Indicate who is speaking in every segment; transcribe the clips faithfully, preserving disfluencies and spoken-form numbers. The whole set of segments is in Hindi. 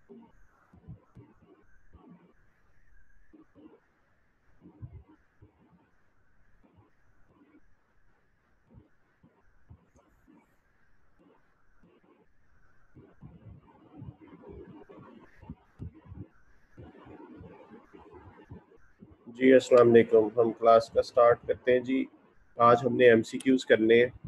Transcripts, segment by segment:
Speaker 1: जी अस्सलाम वालेकुम। हम क्लास का स्टार्ट करते हैं जी। आज हमने एमसीक्यूज करने हैं।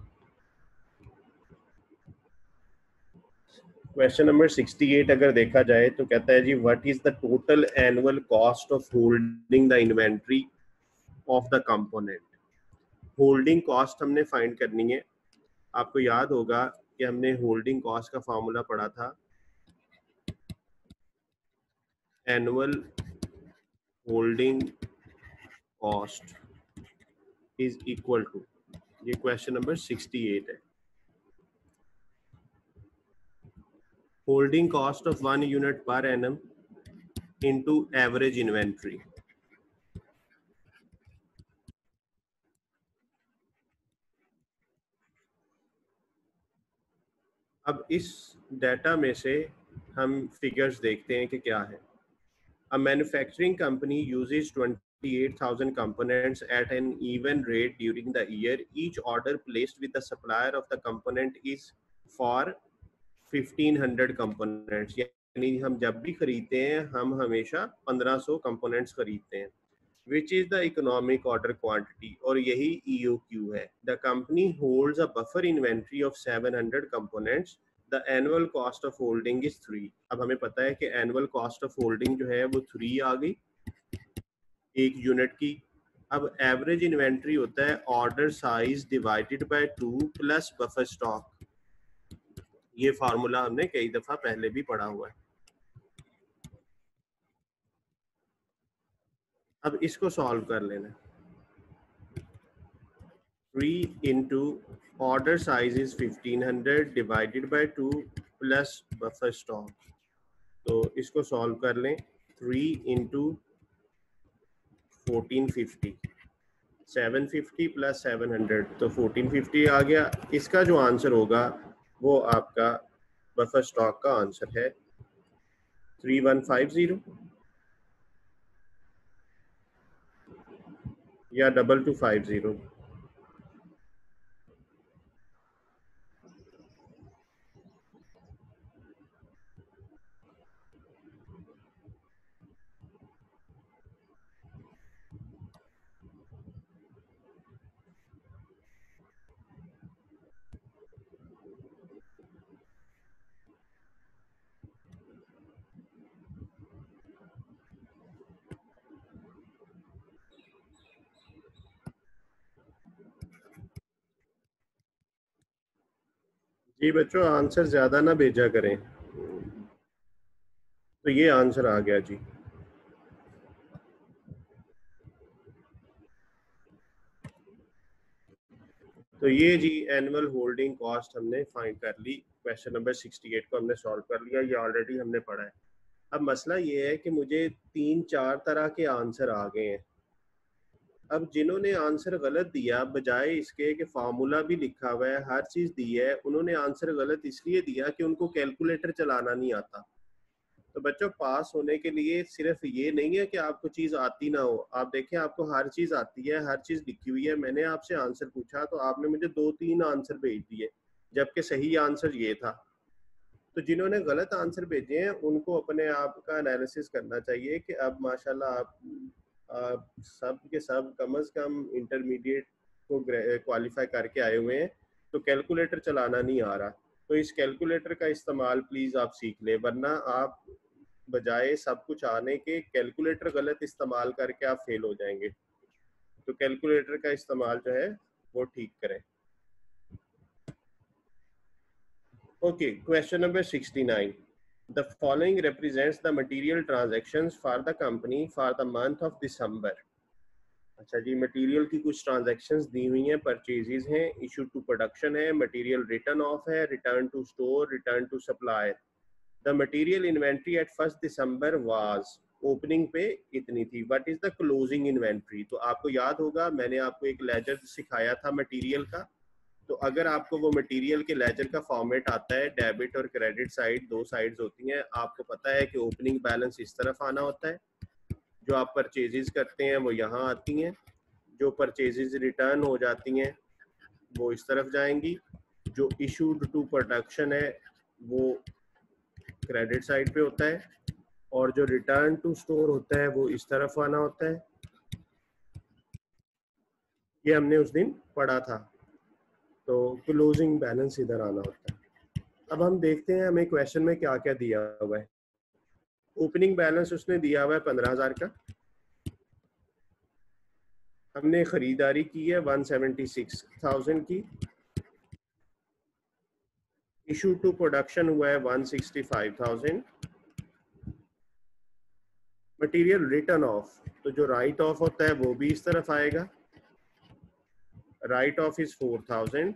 Speaker 1: क्वेश्चन नंबर अड़सठ अगर देखा जाए तो कहता है जी what is the total annual cost of holding the inventory of the component. Holding cost हमने फाइंड करनी है। आपको याद होगा कि हमने होल्डिंग कॉस्ट का फॉर्मूला पढ़ा था, annual holding cost is equal to, ये क्वेश्चन नंबर अड़सठ है, holding cost of one unit पर एनम इनटू एवरेज इन्वेंट्री। अब इस डाटा में से हम फिगर्स देखते हैं कि क्या है। A manufacturing company uses twenty-eight thousand components at an even rate during the year. Each order placed with the supplier of the component is for fifteen hundred components. यानी हम जब भी खरीदते हैं हम हमेशा पंद्रह सौ components खरीदते हैं। Which is the economic order quantity, और यही E O Q है। The company holds a buffer inventory of seven hundred components. The annual cost of holding is three. अब हमें पता है कि annual cost of holding जो है वो three आ गई एक यूनिट की। अब एवरेज इन्वेंट्री होता है order size divided by two plus buffer stock. ये फार्मूला हमने कई दफा पहले भी पढ़ा हुआ है। अब इसको सॉल्व कर लेना। Three into order size is fifteen hundred divided by two plus buffer stock. तो इसको सॉल्व कर लें। Three into fourteen fifty, seven fifty plus seven hundred, तो फोर्टीन फिफ्टी आ गया। इसका जो आंसर होगा वो आपका बफर स्टॉक का आंसर है थ्री वन फाइव जीरो या डबल टू फाइव जीरो। जी बच्चों आंसर ज्यादा ना भेजा करें। तो ये आंसर आ गया जी। तो ये जी एनुअल होल्डिंग कॉस्ट हमने फाइंड कर ली। क्वेश्चन नंबर अड़सठ को हमने सॉल्व कर लिया, ये ऑलरेडी हमने पढ़ा है। अब मसला ये है कि मुझे तीन चार तरह के आंसर आ गए हैं। अब जिन्होंने आंसर गलत दिया, बजाय इसके कि फार्मूला भी लिखा हुआ है हर चीज दी है, उन्होंने आंसर गलत इसलिए दिया कि उनको कैलकुलेटर चलाना नहीं आता। तो बच्चों पास होने के लिए सिर्फ ये नहीं है कि आपको चीज आती ना हो। आप देखें आपको हर चीज आती है, हर चीज लिखी हुई है। मैंने आपसे आंसर पूछा तो आपने मुझे दो तीन आंसर भेज दिए, जबकि सही आंसर ये था। तो जिन्होंने गलत आंसर भेजे हैं उनको अपने आप का एनालिसिस करना चाहिए कि अब माशाल्लाह आप, आप सब के सब कम अज कम इंटरमीडिएट को क्वालिफाई करके आए हुए हैं, तो कैलकुलेटर चलाना नहीं आ रहा। तो इस कैलकुलेटर का इस्तेमाल प्लीज आप सीख ले, वरना आप बजाय सब कुछ आने के कैलकुलेटर गलत इस्तेमाल करके आप फेल हो जाएंगे। तो कैलकुलेटर का इस्तेमाल जो है वो ठीक करें। Okay, question number sixty-nine. The following represents the material transactions for the company for the month of December. अच्छा जी, मटेरियल की कुछ ट्रांजैक्शंस दी हुई हैं, परचेजेस हैं, इशू टू प्रोडक्शन है, मटेरियल रिटर्न ऑफ है, return to store, return to supplier. The material inventory at first December was, opening पे इतनी थी। What is the closing inventory? तो आपको याद होगा मैंने आपको एक लेजर सिखाया था मटेरियल का, तो अगर आपको वो मटेरियल के लेजर का फॉर्मेट आता है, डेबिट और क्रेडिट साइड दो साइड्स होती हैं, आपको पता है कि ओपनिंग बैलेंस इस तरफ आना होता है, जो आप परचेजेस करते हैं वो यहाँ आती हैं, जो परचेजेस रिटर्न हो जाती हैं वो इस तरफ जाएंगी, जो इशूड टू प्रोडक्शन है वो क्रेडिट साइड पे होता है, और जो रिटर्न टू स्टोर होता है वो इस तरफ आना होता है। ये हमने उस दिन पढ़ा था। तो क्लोजिंग बैलेंस इधर आना होता है। अब हम देखते हैं हमें क्वेश्चन में क्या क्या दिया हुआ है। ओपनिंग बैलेंस उसने दिया हुआ है पंद्रह हजार का, हमने खरीदारी की है वन सेवेंटी सिक्स थाउजेंड की, इशू टू प्रोडक्शन हुआ है one sixty five thousand, material written off, तो जो राइट ऑफ होता है वो भी इस तरफ आएगा, write off is four thousand,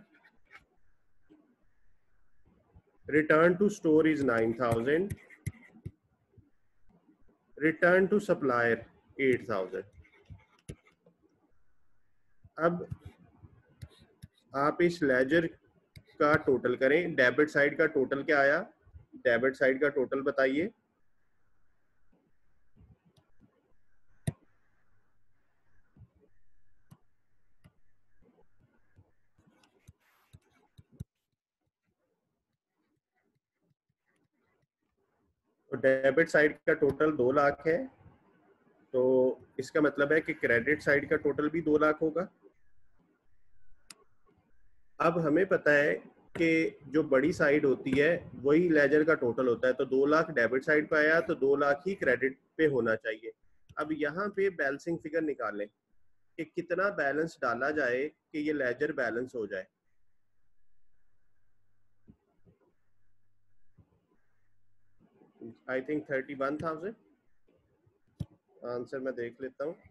Speaker 1: return to store is nine thousand, return to supplier eight thousand. अब आप इस लेजर का टोटल करें, डेबिट साइड का टोटल क्या आया, डेबिट साइड का टोटल बताइए। तो डेबिट साइड का टोटल दो लाख है, तो इसका मतलब है कि क्रेडिट साइड का टोटल भी दो लाख होगा। अब हमें पता है कि जो बड़ी साइड होती है वही लेजर का टोटल होता है, तो दो लाख डेबिट साइड पे आया तो दो लाख ही क्रेडिट पे होना चाहिए। अब यहाँ पे बैलेंसिंग फिगर निकालें कि कितना बैलेंस डाला जाए कि ये लेजर बैलेंस हो जाए। I think thirty one thousand, answer मैं देख लेता हूँ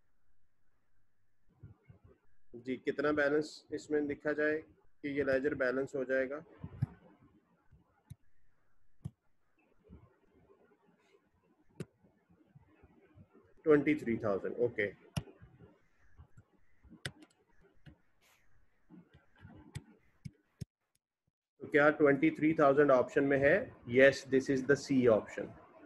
Speaker 1: जी, कितना बैलेंस इसमें लिखा जाए कि ये लेजर बैलेंस हो जाएगा। Twenty three thousand, okay. तो क्या ट्वेंटी थ्री थाउजेंड ऑप्शन में है? Yes, this is the C option.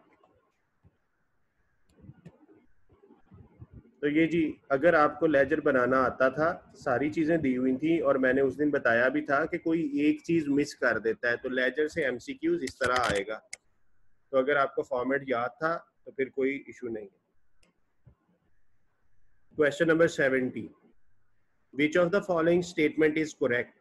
Speaker 1: तो ये जी, अगर आपको लेजर बनाना आता था, सारी चीजें दी हुई थी, और मैंने उस दिन बताया भी था कि कोई एक चीज मिस कर देता है तो लेजर से एमसीक्यूज इस तरह आएगा। तो अगर आपको फॉर्मेट याद था तो फिर कोई इशू नहीं है। Question number seventy, which of the following statement is correct?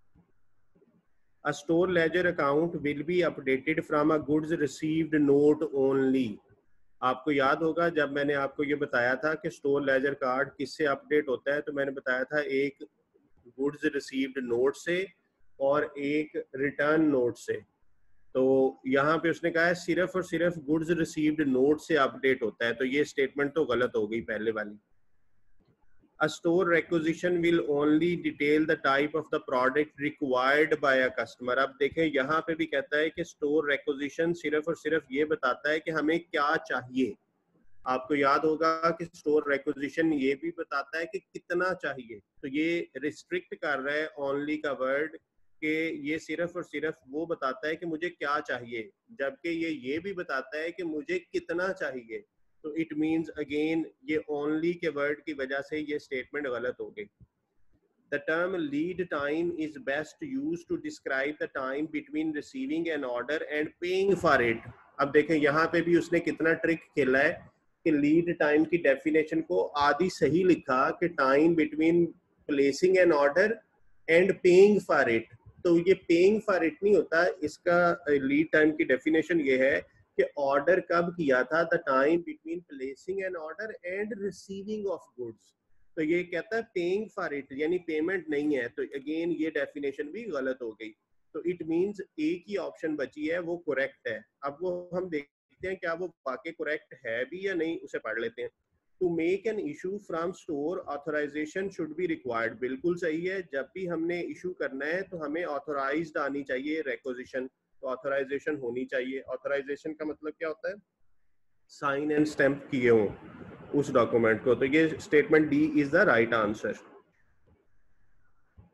Speaker 1: A store ledger account will be updated from a goods received note only. आपको याद होगा जब मैंने आपको ये बताया था कि स्टोर लेजर कार्ड किससे अपडेट होता है, तो मैंने बताया था एक गुड्स रिसीव्ड नोट से और एक रिटर्न नोट से। तो यहाँ पे उसने कहा है सिर्फ और सिर्फ गुड्स रिसीव्ड नोट से अपडेट होता है, तो ये स्टेटमेंट तो गलत हो गई पहले वाली। A store requisition will only detail the type of the product required by a customer. अब देखें यहाँ पे भी कहता है कि स्टोर requisition सिर्फ और सिर्फ ये बताता है कि हमें क्या चाहिए। आपको याद होगा कि स्टोर requisition ये भी बताता है कि कितना चाहिए, तो ये रिस्ट्रिक्ट कर रहा है only का वर्ड कि ये सिर्फ और सिर्फ वो बताता है कि मुझे क्या चाहिए, जबकि ये ये भी बताता है कि मुझे कितना चाहिए। तो इट मीन्स अगेन ये ओनली के वर्ड की वजह से ये स्टेटमेंट गलत हो गई। The term lead time is best used to describe the time between receiving an order and paying for it. अब देखें यहाँ पे भी उसने कितना ट्रिक खेला है कि लीड टाइम की डेफिनेशन को आधी सही लिखा कि time between placing an order and paying for it. तो ये पेइंग फॉर इट नहीं होता, इसका लीड टाइम की डेफिनेशन ये है कि ऑर्डर कब किया था, the time between placing an order and receiving of goods. तो ये कहता है पेइंग फॉर इट, यानी पेमेंट नहीं है, तो अगेन ये डेफिनेशन भी गलत हो गई। तो इट मींस एक ही ऑप्शन बची है वो करेक्ट है। अब वो हम देखते हैं क्या वो वाकई करेक्ट है भी या नहीं, उसे पढ़ लेते हैं। To make an issue from store authorization should be required, बिल्कुल सही है। जब भी हमने इशू करना है तो हमें ऑथोराइज्ड आनी चाहिए रिक्वेजिशन, तो ऑथराइजेशन होनी चाहिए। ऑथराइजेशन का मतलब क्या होता है? साइन एंड स्टैंप किए हों उस डॉक्यूमेंट को। तो ये statement D is the right answer.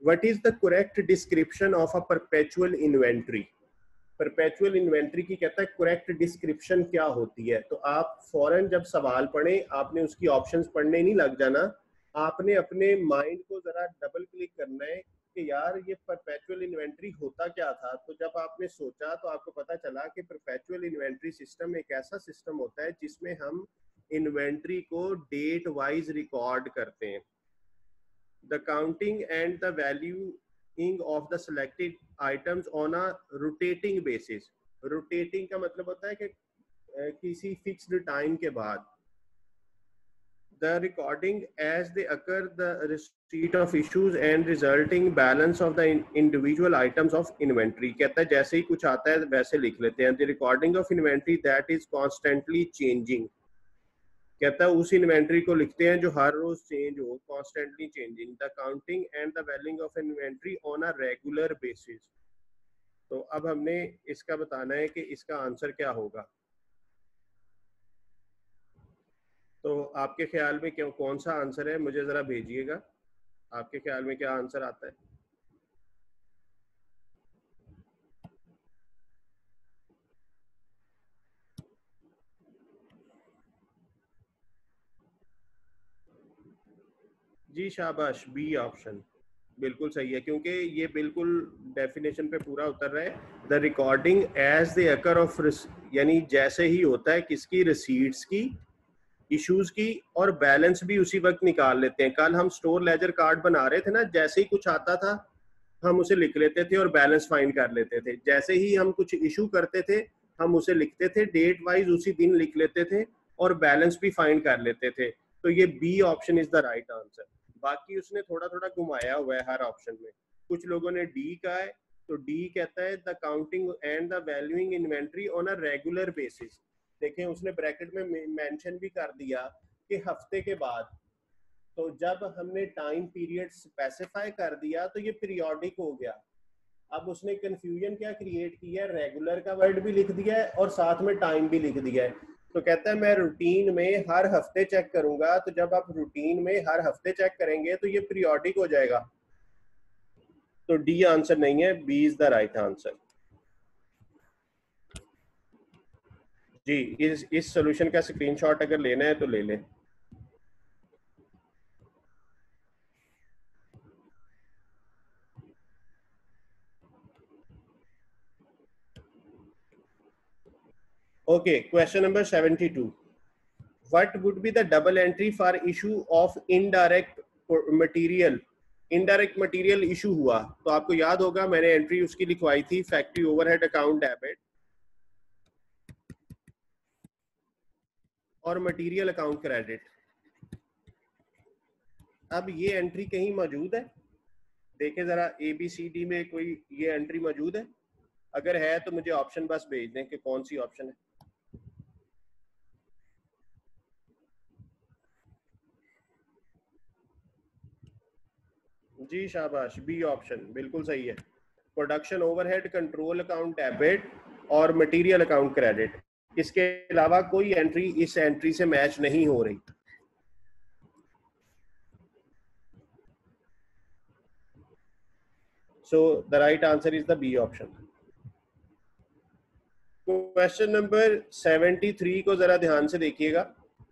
Speaker 1: What is the correct description of a perpetual inventory. Perpetual inventory की कहता है करेक्ट डिस्क्रिप्शन क्या होती है। तो आप फौरन जब सवाल पढ़ें आपने उसकी ऑप्शंस पढ़ने नहीं लग जाना, आपने अपने माइंड को जरा डबल क्लिक करना है कि यार ये परपेचुअल इन्वेंट्री होता क्या था। तो जब आपने सोचा तो आपको पता चला कि परपेचुअल इन्वेंट्री सिस्टम एक ऐसा सिस्टम होता है जिसमें हम इन्वेंट्री को डेट वाइज रिकॉर्ड करते हैं। The counting and the valuing of the selected items on a rotating basis. Rotating का मतलब होता है कि किसी फिक्स्ड टाइम के बाद। The recording as they occur, the receipt of issues and resulting balance of the individual items of inventory। कहता है जैसे ही कुछ आता है वैसे लिख लेते हैं। The recording of inventory that is constantly changing। कहता है उस इन्वेंट्री को लिखते हैं जो हर रोज चेंज हो, constantly changing। The counting and the valuing of inventory on a regular basis। तो अब हमने इसका बताना है कि इसका आंसर क्या होगा। तो आपके ख्याल में क्यों कौन सा आंसर है, मुझे जरा भेजिएगा। आपके ख्याल में क्या आंसर आता है। जी शाबाश, बी ऑप्शन बिल्कुल सही है, क्योंकि ये बिल्कुल डेफिनेशन पे पूरा उतर रहा है। The recording as the occur of, यानी जैसे ही होता है किसकी, रिसीट्स की, इश्यूज की, और बैलेंस भी उसी वक्त निकाल लेते हैं। कल हम स्टोर लेजर कार्ड बना रहे थे ना, जैसे ही कुछ आता था हम उसे लिख लेते थे और बैलेंस फाइंड कर लेते थे। जैसे ही हम कुछ इशू करते थे हम उसे लिखते थे, डेट वाइज उसी दिन लिख लेते थे और बैलेंस भी फाइंड कर लेते थे। तो ये B option is the right answer. बाकी उसने थोड़ा थोड़ा घुमाया हुआ है हर ऑप्शन में। कुछ लोगों ने डी कहा है, तो डी कहता है the counting and the valuing inventory on a regular basis. देखें उसने ब्रैकेट में मेंशन भी कर दिया कि हफ्ते के बाद। तो जब हमने टाइम पीरियड स्पेसिफाई कर दिया तो ये पीरियोडिक हो गया। अब उसने कंफ्यूजन क्या क्रिएट किया, रेगुलर का वर्ड भी लिख दिया है और साथ में टाइम भी लिख दिया है। तो कहता है मैं रूटीन में हर हफ्ते चेक करूंगा। तो जब आप रूटीन में हर हफ्ते चेक करेंगे तो ये पीरियोडिक हो जाएगा। तो डी आंसर नहीं है, B is the right answer. जी, इस इस सॉल्यूशन का स्क्रीनशॉट अगर लेना है तो ले लें। Okay, question number seventy-two. What would be the double entry for issue of indirect material? Indirect material issue हुआ तो आपको याद होगा मैंने एंट्री उसकी लिखवाई थी, फैक्ट्री ओवरहेड अकाउंट डेबिट और मटेरियल अकाउंट क्रेडिट। अब ये एंट्री कहीं मौजूद है, देखें जरा ए बी सी डी में कोई ये एंट्री मौजूद है। अगर है तो मुझे ऑप्शन बस भेज दें कि कौन सी ऑप्शन है। जी शाबाश, बी ऑप्शन बिल्कुल सही है। Production overhead control account debit और मटेरियल अकाउंट क्रेडिट, इसके अलावा कोई एंट्री इस एंट्री से मैच नहीं हो रही। So the right answer is the B option. Question number तिहत्तर को जरा ध्यान से देखिएगा।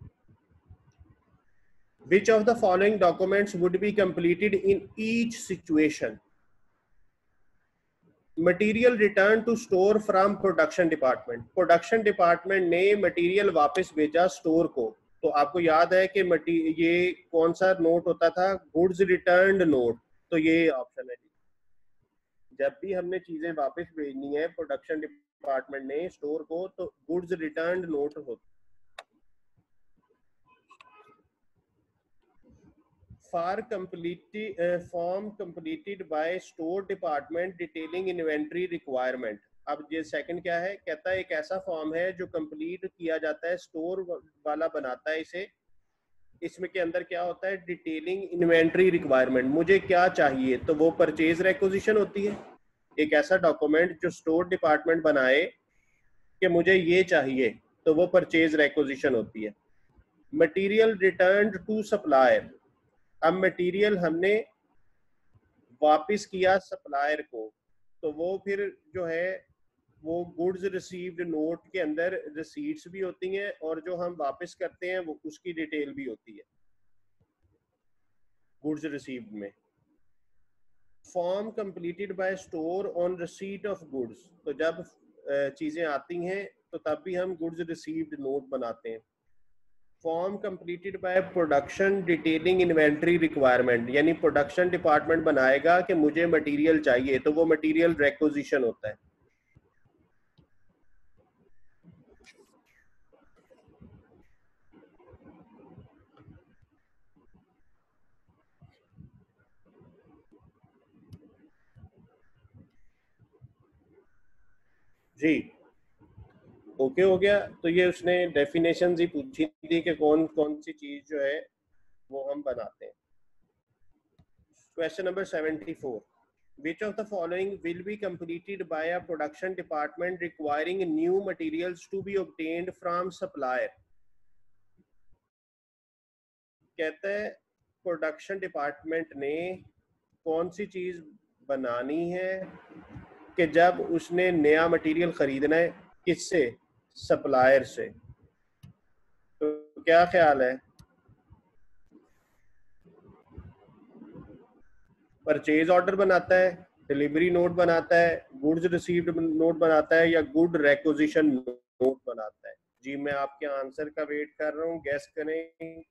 Speaker 1: Which of the following documents would be completed in each situation? Material return to store from production department. Production department ने मटेरियल वापस भेजा स्टोर को। तो आपको याद है कि ये कौन सा नोट होता था, गुड्स रिटर्न्ड नोट। तो ये ऑप्शन है। जब भी हमने चीजें वापस भेजनी है प्रोडक्शन डिपार्टमेंट ने स्टोर को तो गुड्स रिटर्न्ड नोट होता। For completed form completed by store department detailing inventory requirement. अब ये सेकंड क्या है, कहता है एक ऐसा फॉर्म है जो कंप्लीट किया जाता है, स्टोर वाला बनाता है इसे। इसमें के अंदर क्या होता है, डिटेलिंग इन्वेंट्री रिक्वायरमेंट, मुझे क्या चाहिए, तो वो परचेज रिक्विजिशन होती है। एक ऐसा डॉक्यूमेंट जो स्टोर डिपार्टमेंट बनाए कि मुझे ये चाहिए, तो वो परचेज रिक्विजिशन होती है। Material return to supplier. अब मटेरियल हमने वापस किया सप्लायर को, तो वो फिर जो है वो गुड्स रिसीव्ड नोट के अंदर रिसीट्स भी होती हैं और जो हम वापस करते हैं वो उसकी डिटेल भी होती है गुड्स रिसीव्ड में। Form completed by store on receipt of goods, तो जब चीज़ें आती हैं तो तब भी हम गुड्स रिसीव्ड नोट बनाते हैं। Form completed by production detailing inventory requirement, यानी प्रोडक्शन डिपार्टमेंट बनाएगा कि मुझे मटेरियल चाहिए, तो वो मटेरियल रिक्विजिशन होता है। जी ओके हो गया। तो ये उसने डेफिनेशन ही पूछी थी कि कौन कौन सी चीज जो है वो हम बनाते हैं। Question number seventy four, which of the following will be completed by a production department requiring new materials to be obtained from supplier। कहता है प्रोडक्शन डिपार्टमेंट ने कौन सी चीज बनानी है कि जब उसने नया मटेरियल खरीदना है, किससे? सप्लायर से। तो क्या ख्याल है, परचेज ऑर्डर बनाता है, डिलीवरी नोट बनाता है, गुड्स रिसीव्ड नोट बनाता है, या गुड रिक्विजिशन नोट बनाता है? जी मैं आपके आंसर का वेट कर रहा हूँ, गैस करें।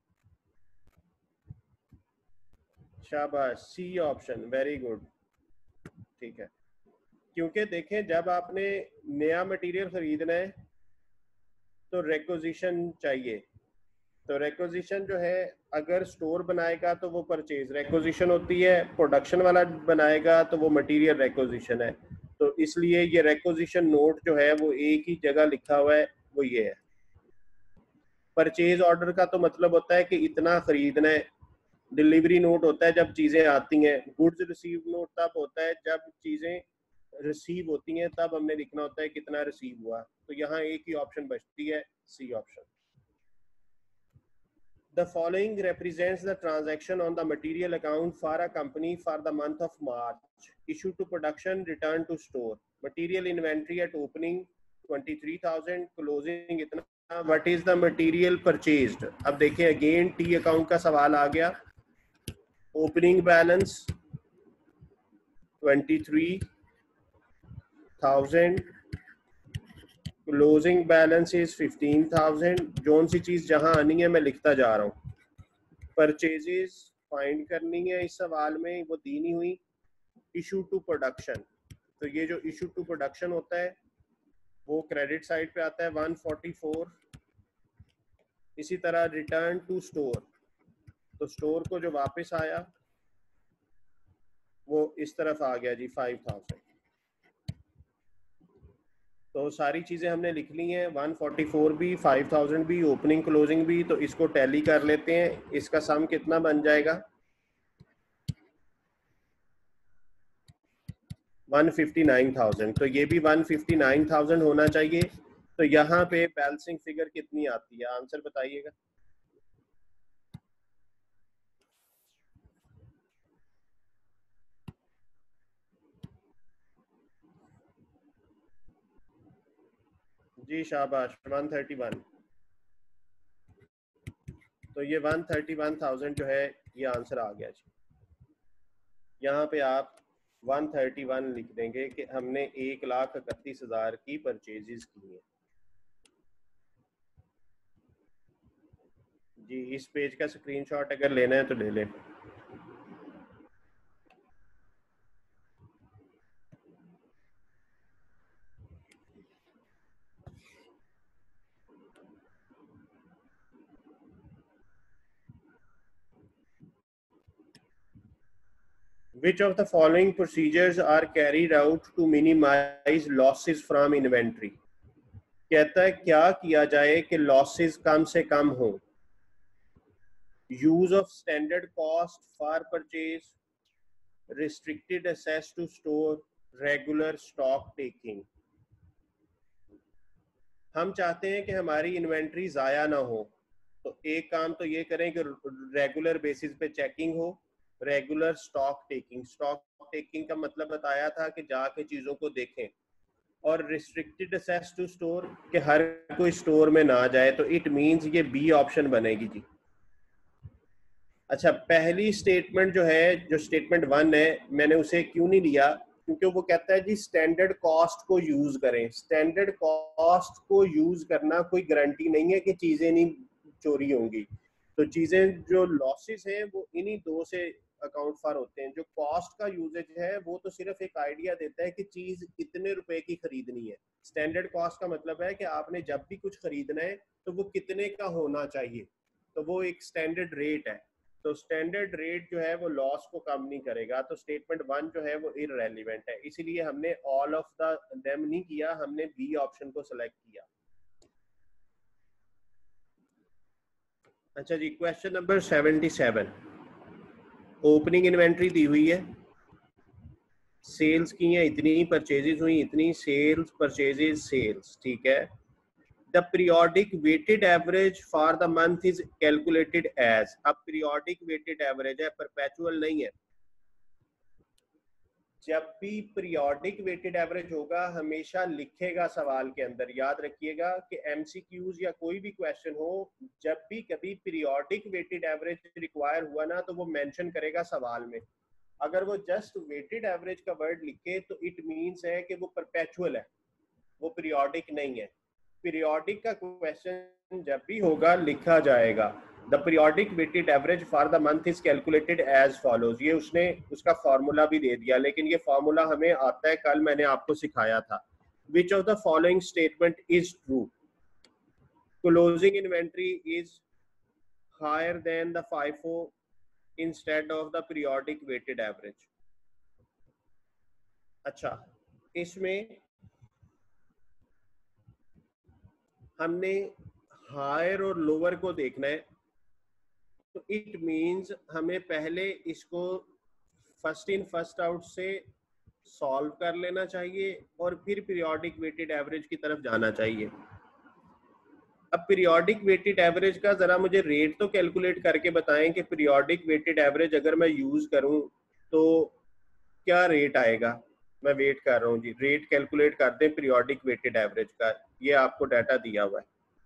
Speaker 1: शाबाश, सी ऑप्शन, वेरी गुड, ठीक है। क्योंकि देखें जब आपने नया मटेरियल खरीदना है तो रिक्विजिशन चाहिए, तो रिक्विजिशन जो है अगर स्टोर बनाएगा तो वो परचेज रिक्विजिशन होती है, प्रोडक्शन वाला बनाएगा तो वो मटेरियल रिक्विजिशन है। तो इसलिए ये रिक्विजिशन नोट जो है वो एक ही जगह लिखा हुआ है, वो ये है। परचेज ऑर्डर का तो मतलब होता है कि इतना खरीदना है, डिलीवरी नोट होता है जब चीजें आती हैं, गुड्स रिसीव नोट तब होता है जब चीजें रिसीव होती हैं, तब हमने लिखना होता है कितना रिसीव हुआ। तो यहाँ एक ही ऑप्शन बचती है, C option. The following represents the transaction on the material account for a company for the month of March. Issue to production, return to store. Material inventory at opening twenty-three thousand, closing इतना। What is the material purchased? अब देखें अगेन टी अकाउंट का सवाल आ गया। Opening balance twenty-three thousand, closing balance is fifteen thousand। जोन सी चीज जहां आनी है मैं लिखता जा रहा हूँ। परचेजेस फाइंड करनी है इस सवाल में, वो दी नहीं हुई। इशू टू प्रोडक्शन, तो ये जो इशू टू प्रोडक्शन होता है वो क्रेडिट साइड पे आता है one forty-four। इसी तरह रिटर्न टू स्टोर, तो स्टोर को जो वापस आया वो इस तरफ आ गया जी five thousand। तो सारी चीजें हमने लिख ली हैं, one forty-four भी, five thousand भी, ओपनिंग क्लोजिंग भी। तो इसको टैली कर लेते हैं, इसका सम कितना बन जाएगा? one fifty-nine thousand। तो ये भी one fifty-nine thousand होना चाहिए। तो यहाँ पे बैलेंसिंग फिगर कितनी आती है, आंसर बताइएगा। जी शाबाश, one thirty-one। तो ये one thirty-one thousand जो है ये आंसर आ गया जी। यहाँ पे आप one thirty-one लिख देंगे कि हमने एक लाख इकतीस हजार की परचेजेस की है जी। इस पेज का स्क्रीनशॉट अगर लेना है तो ले लें। Which of the following procedures are carried out to minimize losses from inventory? कहता है क्या किया जाए कि लॉसेस कम से कम हो। Use of standard cost for purchase, restricted access to store, regular stock taking. हम चाहते हैं कि हमारी इन्वेंट्री ज़ाया ना हो, तो एक काम तो ये करें कि रेगुलर बेसिस पे चेकिंग हो, regular stock taking, stock taking का मतलब बताया था कि जाके चीजों को देखें। और रिस्ट्रिक्टेड एक्सेस टू स्टोर, कि हर कोई स्टोर में ना जाए, तो इट मींस ये बी ऑप्शन बनेगी जी। अच्छा, पहली स्टेटमेंट जो है, जो स्टेटमेंट वन है, मैंने उसे क्यों नहीं लिया, क्योंकि वो कहता है जी स्टैंडर्ड कॉस्ट को यूज करें। स्टैंडर्ड कॉस्ट को यूज करना कोई गारंटी नहीं है कि चीजें नहीं चोरी होंगी। तो चीजें जो लॉसेस हैं वो इन्हीं दो से अकाउंट फॉर होते हैं। जो कॉस्ट का यूजेज है वो तो सिर्फ एक आइडिया देता है कि चीज कितने रुपए की खरीदनी है। स्टैंडर्ड कॉस्ट का मतलब है कि आपने जब भी कुछ खरीदना है तो वो कितने का होना चाहिए, तो वो एक स्टैंडर्ड रेट है। तो स्टैंडर्ड रेट जो है वो लॉस को कम नहीं करेगा। तो स्टेटमेंट वन जो है वो इररेलेवेंट है, इसीलिए हमने ऑल ऑफ द देम नहीं किया, हमने बी ऑप्शन को सिलेक्ट किया। अच्छा जी, question number seventy seven. Opening inventory दी हुई है, सेल्स की है इतनी, परचेजेस हुई इतनी, सेल्स परचेजेस सेल्स, ठीक है। The periodic weighted average for the month is calculated as. अब पीरियोडिक वेटेड एवरेज है, परपेचुअल नहीं है। जब भी पीरियोडिक वेटेड एवरेज होगा हमेशा लिखेगा सवाल के अंदर, याद रखिएगा कि एमसीक्यूज या कोई भी क्वेश्चन हो, जब भी कभी पीरियोडिक वेटेड एवरेज रिक्वायर हुआ ना तो वो मेंशन करेगा सवाल में। अगर वो जस्ट वेटेड एवरेज का वर्ड लिखे तो इट मींस है कि वो परपेचुअल है, वो पीरियोडिक नहीं है। पीरियोडिक का क्वेश्चन जब भी होगा लिखा जाएगा the periodic weighted average for the month is calculated as follows. ये उसने उसका फॉर्मूला भी दे दिया, लेकिन ये फॉर्मूला हमें आता है, कल मैंने आपको सिखाया था। Which of the following statement is true? Closing inventory is higher than the FIFO instead of the periodic weighted average. अच्छा, इसमें हमने हायर और लोअर को देखना है, तो इट मींस हमें पहले इसको फर्स्ट इन फर्स्ट आउट से सॉल्व कर लेना चाहिए और फिर पीरियोडिक वेटेड एवरेज की तरफ जाना चाहिए। अब पीरियोडिक वेटेड एवरेज का जरा मुझे रेट तो कैलकुलेट करके बताएं कि पीरियोडिक वेटेड एवरेज अगर मैं यूज करूं तो क्या रेट आएगा। मैं वेट कर रहा हूं जी, रेट कैलकुलेट कर दें पीरियोडिक वेटेड एवरेज का, ये आपको डाटा दिया हुआ है।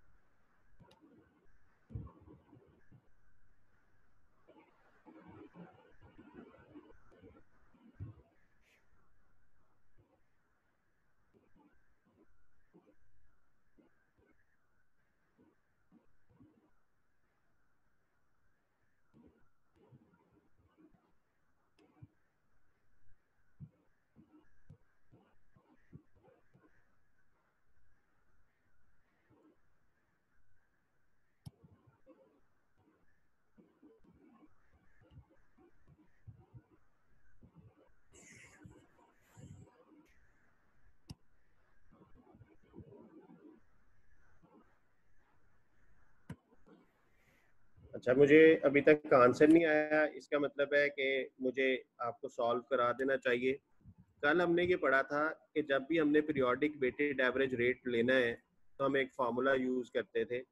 Speaker 1: अच्छा, मुझे अभी तक आंसर नहीं आया, इसका मतलब है कि मुझे आपको सॉल्व करा देना चाहिए। कल हमने ये पढ़ा था कि जब भी हमने पीरियोडिक वेटेड एवरेज रेट लेना है तो हम एक फार्मूला यूज करते थे।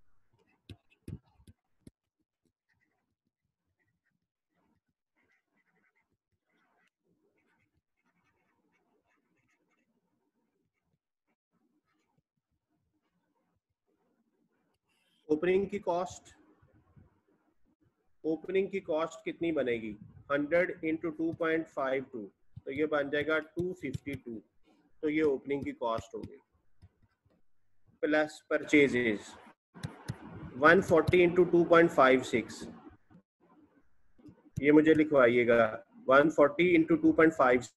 Speaker 1: ओपनिंग की कॉस्ट, ओपनिंग की कॉस्ट कितनी बनेगी? Hundred into two point five two, तो ये बन जाएगा टू फिफ्टी टू। तो ये ओपनिंग की कॉस्ट होगी। Plus purchases one forty into two point five six, ये मुझे लिखवाइएगा, one forty into two point five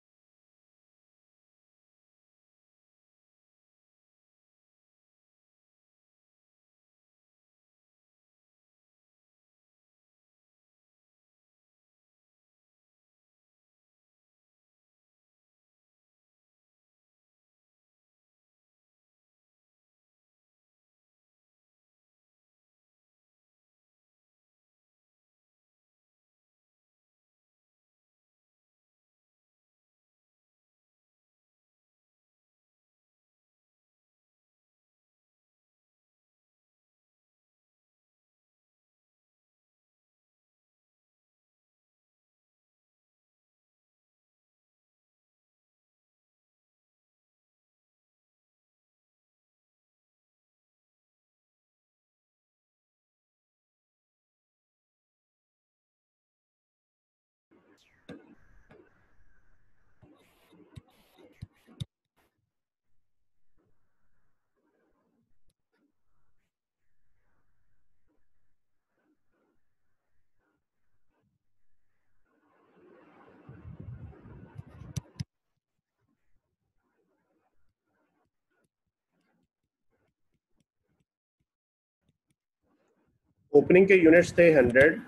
Speaker 1: opening के यूनिट्स थे हंड्रेड,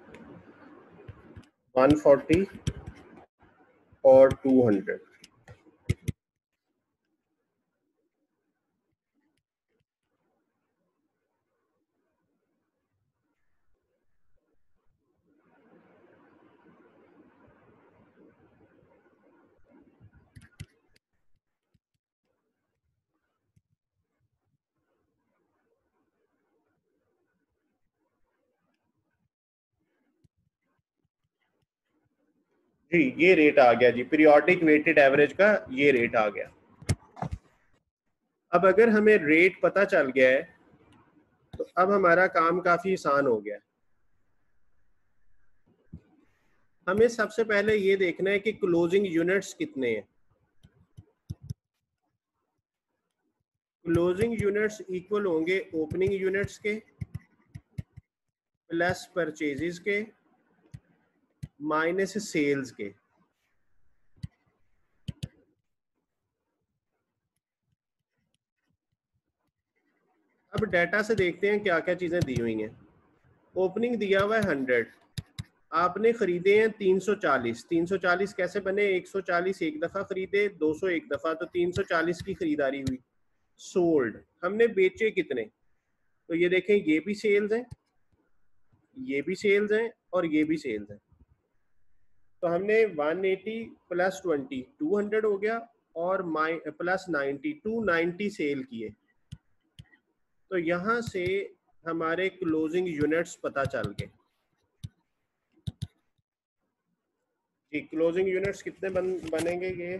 Speaker 1: वन फोर्टी और टू हंड्रेड। जी ये रेट आ गया जी, पीरियोडिक वेटेड एवरेज का ये रेट आ गया। अब अगर हमें रेट पता चल गया है तो अब हमारा काम काफी आसान हो गया। हमें सबसे पहले ये देखना है कि क्लोजिंग यूनिट्स कितने हैं। क्लोजिंग यूनिट्स इक्वल होंगे ओपनिंग यूनिट्स के प्लस परचेजेस के माइनस सेल्स के। अब डाटा से देखते हैं क्या क्या चीजें दी हुई हैं। ओपनिंग दिया हुआ है हंड्रेड, आपने खरीदे हैं तीन सौ चालीस। तीन सौ चालीस कैसे बने, एक सौ चालीस एक दफा खरीदे, दो सौ एक दफा, तो तीन सौ चालीस की खरीदारी हुई। सोल्ड, हमने बेचे कितने, तो ये देखें ये भी सेल्स हैं, ये भी सेल्स हैं और ये भी सेल्स हैं। तो हमने one eighty plus twenty two hundred हो गया और माइ plus ninety two ninety sell किए। तो यहां से हमारे क्लोजिंग यूनिट्स पता चल गए कि क्लोजिंग यूनिट्स कितने बन, बनेंगे ये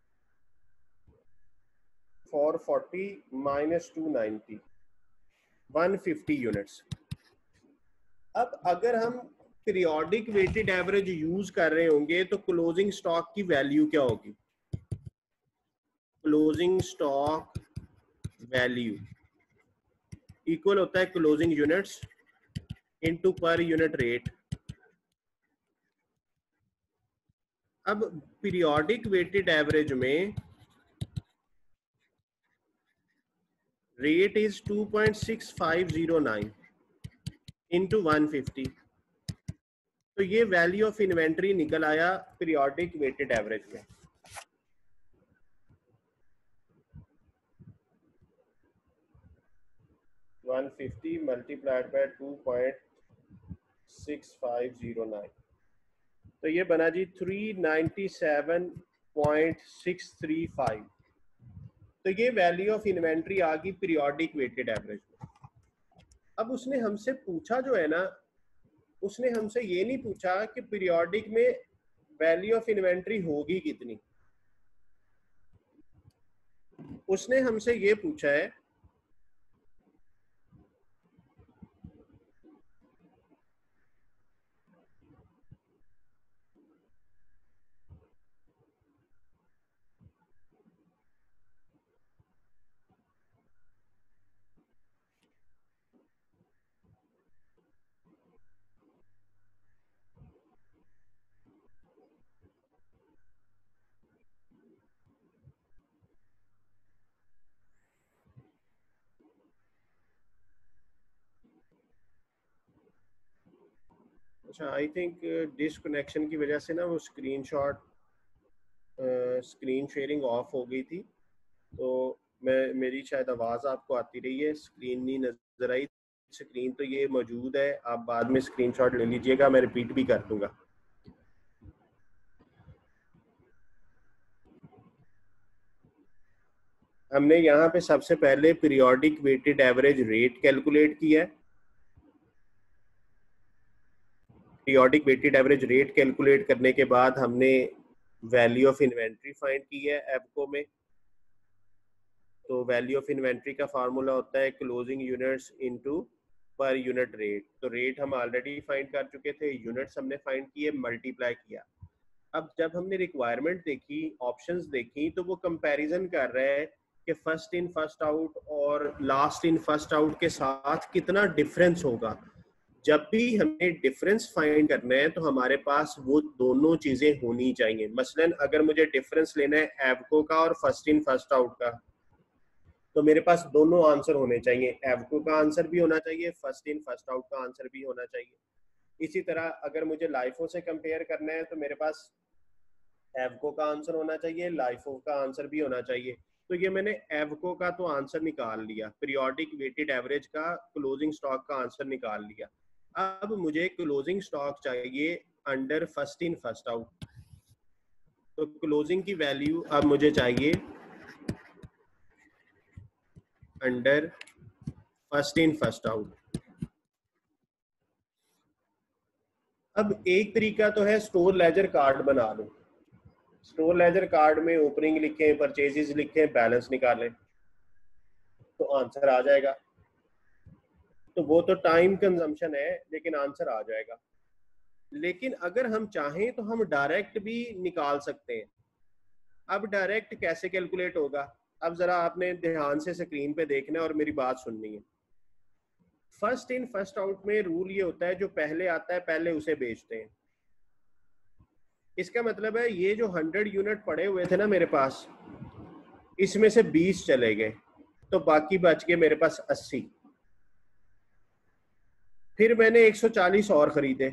Speaker 1: four forty minus two ninety, one fifty units. अब अगर हम पीरियोडिक वेटेड एवरेज यूज कर रहे होंगे तो क्लोजिंग स्टॉक की वैल्यू क्या होगी। क्लोजिंग स्टॉक वैल्यू इक्वल होता है closing units into per unit rate. अब पीरियोडिक वेटेड एवरेज में rate is two point six five zero nine into one fifty, तो ये वैल्यू ऑफ इन्वेंट्री निकल आया पीरियोडिक वेटेड एवरेज में। One fifty multiplied by two point six five zero nine, तो ये बना जी three ninety seven point six three five. तो ये वैल्यू ऑफ इन्वेंट्री आ गई पीरियोडिक वेटेड एवरेज में। अब उसने हमसे पूछा जो है ना, उसने हमसे ये नहीं पूछा कि पीरियोडिक में वैल्यू ऑफ इन्वेंट्री होगी कितनी, उसने हमसे ये पूछा है अच्छा आई थिंक डिसकनेक्शन की वजह से ना वो स्क्रीनशॉट स्क्रीन शेयरिंग ऑफ हो गई थी, तो मैं मेरी शायद आवाज़ आपको आती रही है, स्क्रीन नहीं नजर आई। स्क्रीन तो ये मौजूद है, आप बाद में स्क्रीनशॉट ले लीजिएगा, मैं रिपीट भी कर दूंगा। हमने यहाँ पे सबसे पहले periodic weighted average rate calculate किया है। Periodic weighted average rate calculate करने के बाद हमने वैल्यू ऑफ इन्वेंट्री फाइंड की है एप्को में। तो वैल्यू ऑफ इन्वेंट्री का फार्मूला होता है closing units into per unit rate. तो रेट हम ऑलरेडी फाइंड कर चुके थे, यूनिट्स हमने फाइंड किए, मल्टीप्लाई किया। अब जब हमने रिक्वायरमेंट देखी, ऑप्शंस देखी, तो वो कंपैरिजन कर रहा है कि फर्स्ट इन फर्स्ट आउट और लास्ट इन फर्स्ट आउट के साथ कितना डिफरेंस होगा। जब भी हमें डिफरेंस फाइंड करना है तो हमारे पास वो दोनों चीजें होनी चाहिए। मसलन अगर मुझे डिफरेंस लेना है एवको का और फर्स्ट इन फर्स्ट आउट का, तो मेरे पास दोनों आंसर होने चाहिए, एवको का आंसर भी होना चाहिए, फर्स्ट इन फर्स्ट आउट का आंसर भी होना चाहिए। इसी तरह अगर मुझे लाइफो से कंपेयर करना है तो मेरे पास एवको का आंसर होना चाहिए, लाइफो का आंसर भी होना चाहिए। तो ये मैंने एवको का तो आंसर निकाल लिया, पीरियोडिक वेटेड एवरेज का क्लोजिंग स्टॉक का आंसर निकाल लिया। अब मुझे क्लोजिंग स्टॉक चाहिए under first in first out. तो क्लोजिंग की वैल्यू अब मुझे चाहिए अंडर फर्स्ट इन फर्स्ट आउट। अब एक तरीका तो है स्टोर लेजर कार्ड बना लो, स्टोर लेजर कार्ड में ओपनिंग लिखें, परचेजेस लिखें, बैलेंस निकालें तो आंसर आ जाएगा। तो वो तो टाइम कंजम्पशन है लेकिन आंसर आ जाएगा। लेकिन अगर हम चाहें तो हम डायरेक्ट भी निकाल सकते हैं। अब डायरेक्ट कैसे कैलकुलेट होगा, अब जरा आपने ध्यान से स्क्रीन पे देखना है और मेरी बात सुननी है। फर्स्ट इन फर्स्ट आउट में रूल ये होता है जो पहले आता है पहले उसे बेचते हैं। इसका मतलब है ये जो हंड्रेड यूनिट पड़े हुए थे ना मेरे पास, इसमें से बीस चले गए तो बाकी बच गए मेरे पास अस्सी। फिर मैंने एक सौ चालीस और खरीदे,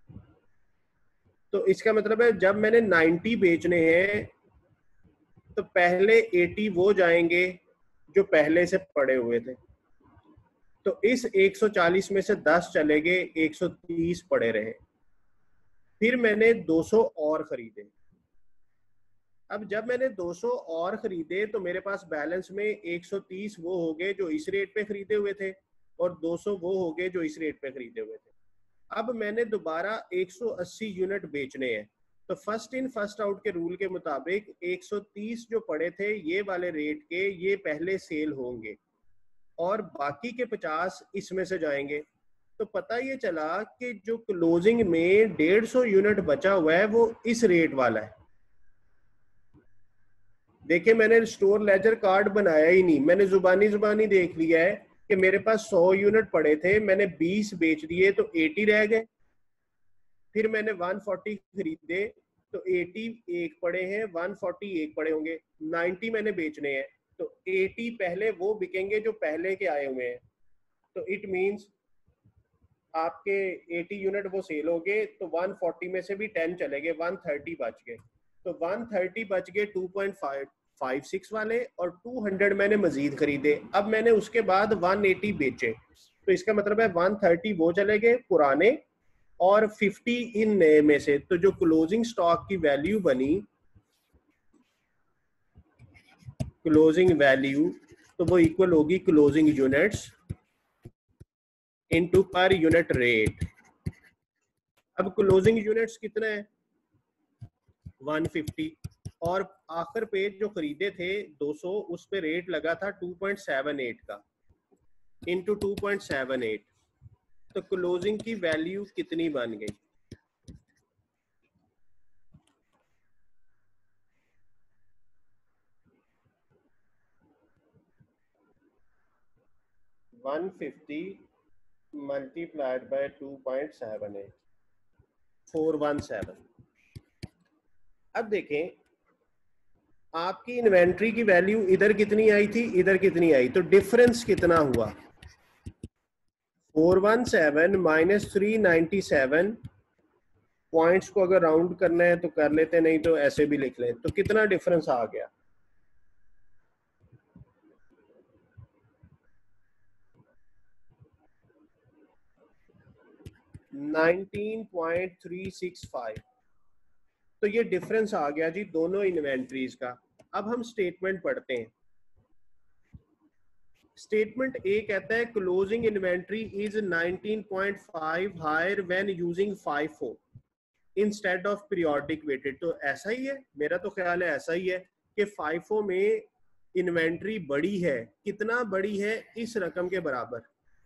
Speaker 1: तो इसका मतलब है जब मैंने नब्बे बेचने हैं तो पहले अस्सी वो जाएंगे जो पहले से पड़े हुए थे। तो इस एक सौ चालीस में से दस चले गए, एक सौ तीस पड़े रहे। फिर मैंने दो सौ और खरीदे। अब जब मैंने दो सौ और खरीदे तो मेरे पास बैलेंस में एक सौ तीस वो हो गए जो इस रेट पे खरीदे हुए थे और दो सौ वो हो गए जो इस रेट पे खरीदे हुए थे। अब मैंने दोबारा एक सौ अस्सी यूनिट बेचने हैं, तो फर्स्ट इन फर्स्ट आउट के रूल के मुताबिक एक सौ तीस जो पड़े थे ये वाले रेट के ये पहले सेल होंगे और बाकी के पचास इसमें से जाएंगे। तो पता ये चला कि जो क्लोजिंग में डेढ़ सौ यूनिट बचा हुआ है वो इस रेट वाला है। देखिए मैंने स्टोर लेजर कार्ड बनाया ही नहीं, मैंने जुबानी जुबानी देख लिया है कि मेरे पास सौ यूनिट पड़े थे, मैंने बीस बेच दिए तो अस्सी रह गए। फिर मैंने एक सौ चालीस खरीदे तो अस्सी एक पड़े हैं, एक सौ चालीस एक पड़े होंगे, नब्बे मैंने बेचने हैं तो अस्सी पहले वो बिकेंगे जो पहले के आए हुए हैं। तो इट मींस आपके अस्सी यूनिट वो सेल हो गए तो एक सौ चालीस में से भी दस चले गए, एक सौ तीस बच गए। तो एक सौ तीस बच गए दो पॉइंट पाँच छह वाले और दो सौ मैंने मजीद खरीदे। अब मैंने उसके बाद एक सौ अस्सी बेचे तो इसका मतलब है एक सौ तीस वो चले गए पुराने और पचास इन नए में से। तो जो क्लोजिंग स्टॉक की वैल्यू बनी, क्लोजिंग वैल्यू, तो वो इक्वल होगी closing units into per unit rate. अब क्लोजिंग यूनिट्स कितना है एक सौ पचास और आखिर पे जो खरीदे थे दो सौ उस पे रेट लगा था दो पॉइंट सात आठ का इनटू दो पॉइंट सात आठ। तो क्लोजिंग की वैल्यू कितनी बन गई, एक सौ पचास मल्टीप्लाइड बाय दो पॉइंट सात आठ, चार सौ सत्रह। अब देखें आपकी इन्वेंट्री की वैल्यू इधर कितनी आई थी, इधर कितनी आई, तो डिफरेंस कितना हुआ, चार सौ सत्रह माइनस तीन सौ सत्तानवे। पॉइंट्स को अगर राउंड करना है तो कर लेते, नहीं तो ऐसे भी लिख लें। तो कितना डिफरेंस आ गया, nineteen point three six five. तो ये डिफरेंस आ गया जी दोनों इन्वेंट्रीज का। अब हम स्टेटमेंट पढ़ते हैं। स्टेटमेंट ए कहता है closing inventory is nineteen point five higher when using FIFO instead of periodic weighted. तो ऐसा ही है, मेरा तो ख्याल है ऐसा ही है कि फाइफो में इन्वेंट्री बड़ी है, कितना बड़ी है, इस रकम के बराबर।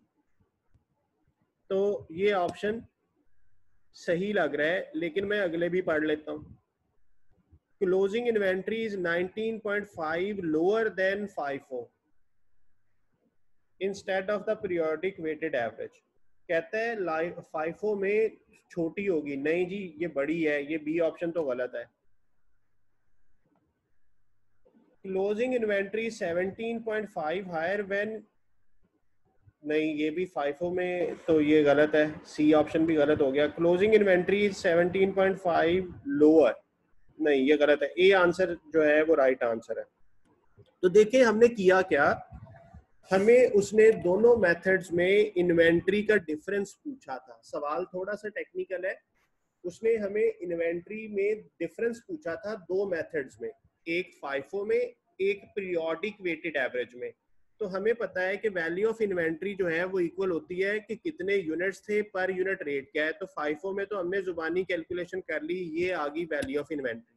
Speaker 1: तो ये ऑप्शन सही लग रहा है, लेकिन मैं अगले भी पढ़ लेता हूँ। Closing inventory is nineteen point five lower than FIFO instead of the periodic weighted average. कहता है फाइफो में छोटी होगी, नहीं जी ये बड़ी है, ये बी ऑप्शन तो गलत है। Closing inventory seventeen point five higher when, नहीं ये भी फाइफो में तो ये गलत है, सी ऑप्शन भी गलत हो गया। Closing inventory seventeen point five lower, नहीं ये गलत है, ए आंसर जो है वो राइट आंसर है। तो देखिए हमने किया क्या, हमें उसने दोनों मेथड्स में इन्वेंट्री का डिफरेंस पूछा था। सवाल थोड़ा सा टेक्निकल है, उसने हमें इन्वेंट्री में डिफरेंस पूछा था दो मेथड्स में, एक फाइफो में, एक पीरियोडिक वेटेड एवरेज में। तो हमें पता है कि वैल्यू ऑफ इन्वेंट्री जो है वो इक्वल होती है कि कितने यूनिट्स थे पर यूनिट रेट क्या है। तो फाइफो में तो हमने जुबानी कैलकुलेशन कर ली, ये आ गई वैल्यू ऑफ इन्वेंट्री।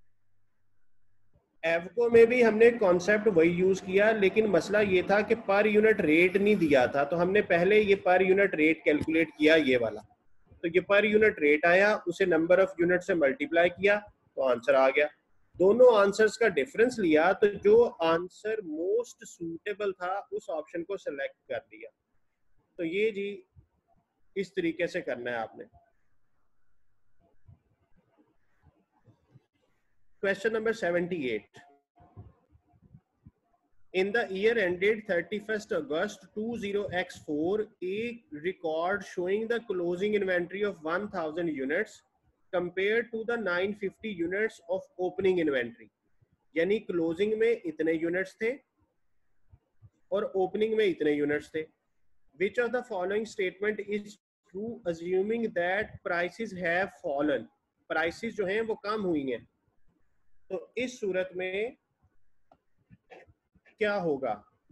Speaker 1: एवको में भी हमने कॉन्सेप्ट वही यूज किया, लेकिन मसला ये था कि पर यूनिट रेट नहीं दिया था, तो हमने पहले ये पर यूनिट रेट कैलकुलेट किया ये वाला। तो ये पर यूनिट रेट आया, उसे नंबर ऑफ यूनिट से मल्टीप्लाई किया तो आंसर आ गया। दोनों आंसर्स का डिफरेंस लिया तो जो आंसर मोस्ट सूटेबल था उस ऑप्शन को सिलेक्ट कर दिया। तो ये जी इस तरीके से करना है आपने। Question number seventy eight, in the year ended thirty-first August twenty x four, a record showing the closing inventory of one thousand units compared to the nine hundred fifty units of opening inventory। यानी क्लोजिंग में इतने यूनिट्स थे और ओपनिंग में इतने यूनिट्स थे। Which of the following statement is true assuming that prices have fallen? Prices जो हैं वो कम हुई हैं। तो इस सूरत में क्या होगा,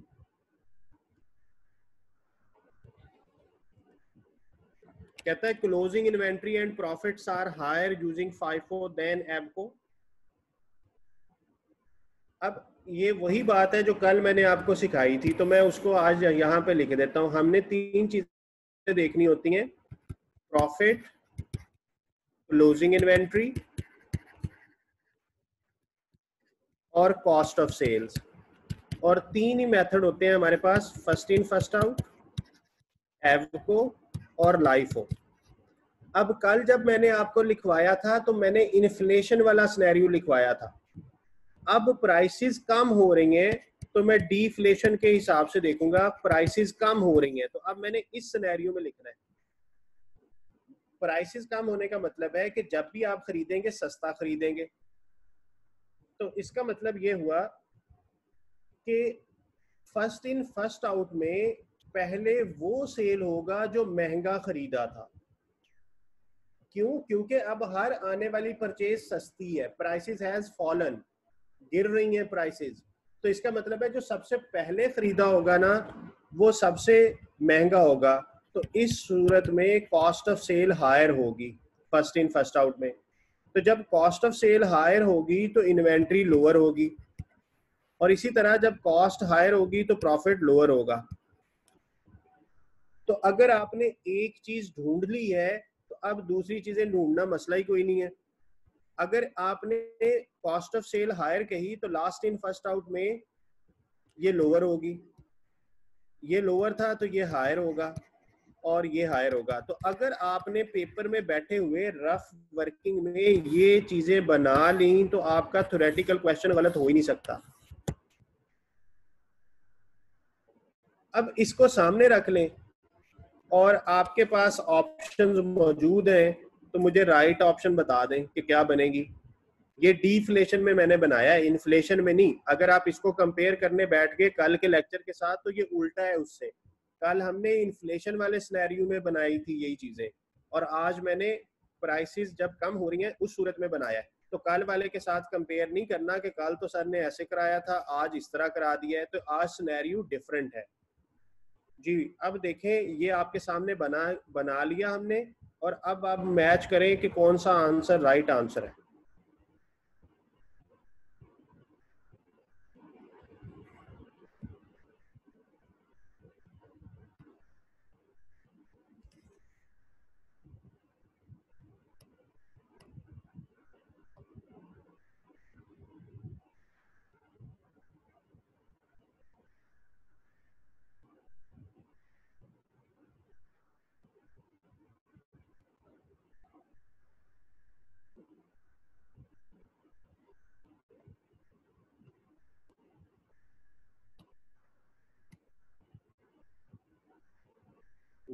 Speaker 1: कहता है closing inventory and profits are higher using FIFO than एबको। अब ये वही बात है जो कल मैंने आपको सिखाई थी, तो मैं उसको आज यहाँ पे लिख देता हूँ। हमने तीन चीजें देखनी होती हैं, प्रॉफिट, क्लोजिंग इन्वेंट्री और कॉस्ट ऑफ सेल्स। और तीन ही मेथड होते हैं हमारे पास, first in first out, AVCO और लाइफो। अब कल जब मैंने आपको लिखवाया था तो मैंने इन्फ्लेशन वाला सिनेरियो लिखवाया था। अब प्राइसेस कम हो रही हैं तो मैं डिफ्लेशन के हिसाब से देखूंगा, प्राइसेस कम हो रही हैं तो अब मैंने इस सिनेरियो में लिखना है। प्राइसेस कम होने का मतलब है कि जब भी आप खरीदेंगे सस्ता खरीदेंगे। तो इसका मतलब ये हुआ कि फर्स्ट इन फर्स्ट आउट में पहले वो सेल होगा जो महंगा खरीदा था। क्यों? क्योंकि अब हर आने वाली परचेज सस्ती है, प्राइसेस हैज फॉलन, गिर रही हैं प्राइसेस। तो इसका मतलब है जो सबसे पहले खरीदा होगा ना वो सबसे महंगा होगा। तो इस सूरत में कॉस्ट ऑफ सेल हायर होगी फर्स्ट इन फर्स्ट आउट में। तो जब कॉस्ट ऑफ सेल हायर होगी तो इन्वेंट्री लोअर होगी, और इसी तरह जब कॉस्ट हायर होगी तो प्रॉफिट लोअर होगा। तो अगर आपने एक चीज ढूंढ ली है तो अब दूसरी चीजें ढूंढना मसला ही कोई नहीं है। अगर आपने कॉस्ट ऑफ सेल हायर कही तो लास्ट इन फर्स्ट आउट में ये लोअर होगी, ये लोअर था तो ये हायर होगा और ये हायर होगा। तो अगर आपने पेपर में बैठे हुए रफ वर्किंग में ये चीजें बना ली तो आपका थ्योरेटिकल क्वेश्चन गलत हो ही नहीं सकता। अब इसको सामने रख लें और आपके पास ऑप्शंस मौजूद हैं तो मुझे राइट ऑप्शन बता दें कि क्या बनेगी। ये डिफ्लेशन में मैंने बनाया है, इन्फ्लेशन में नहीं। अगर आप इसको कंपेयर करने बैठ गए कल के लेक्चर के साथ तो ये उल्टा है उससे। कल हमने इन्फ्लेशन वाले सिनेरियो में बनाई थी यही चीजें, और आज मैंने प्राइसेस जब कम हो रही हैं उस सूरत में बनाया है। तो कल वाले के साथ कंपेयर नहीं करना कि कल तो सर ने ऐसे कराया था आज इस तरह करा दिया है, तो आज सिनेरियो डिफरेंट है जी। अब देखें ये आपके सामने बना बना लिया हमने, और अब आप मैच करें कि कौन सा आंसर राइट आंसर है।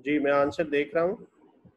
Speaker 1: जी मैं आंसर देख रहा हूँ।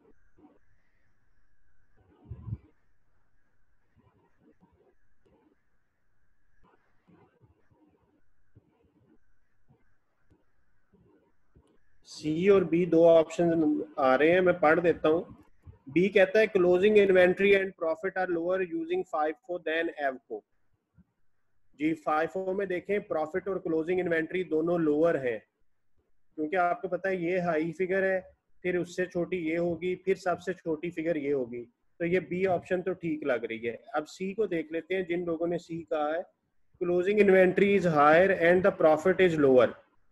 Speaker 1: सी और बी दो ऑप्शन आ रहे हैं, मैं पढ़ देता हूँ। बी कहता है closing inventory and profit are lower using FIFO than AVCO. जी फाइफो में देखें प्रॉफिट और क्लोजिंग इन्वेंट्री दोनों लोअर हैं, क्योंकि आपको पता है ये हाई फिगर है, फिर उससे छोटी ये होगी, फिर सबसे छोटी फिगर ये होगी, तो ये बी ऑप्शन तो ठीक लग रही है। अब सी को देख लेते हैं, जिन लोगों ने सी कहा है closing inventory is higher and the profit is lower.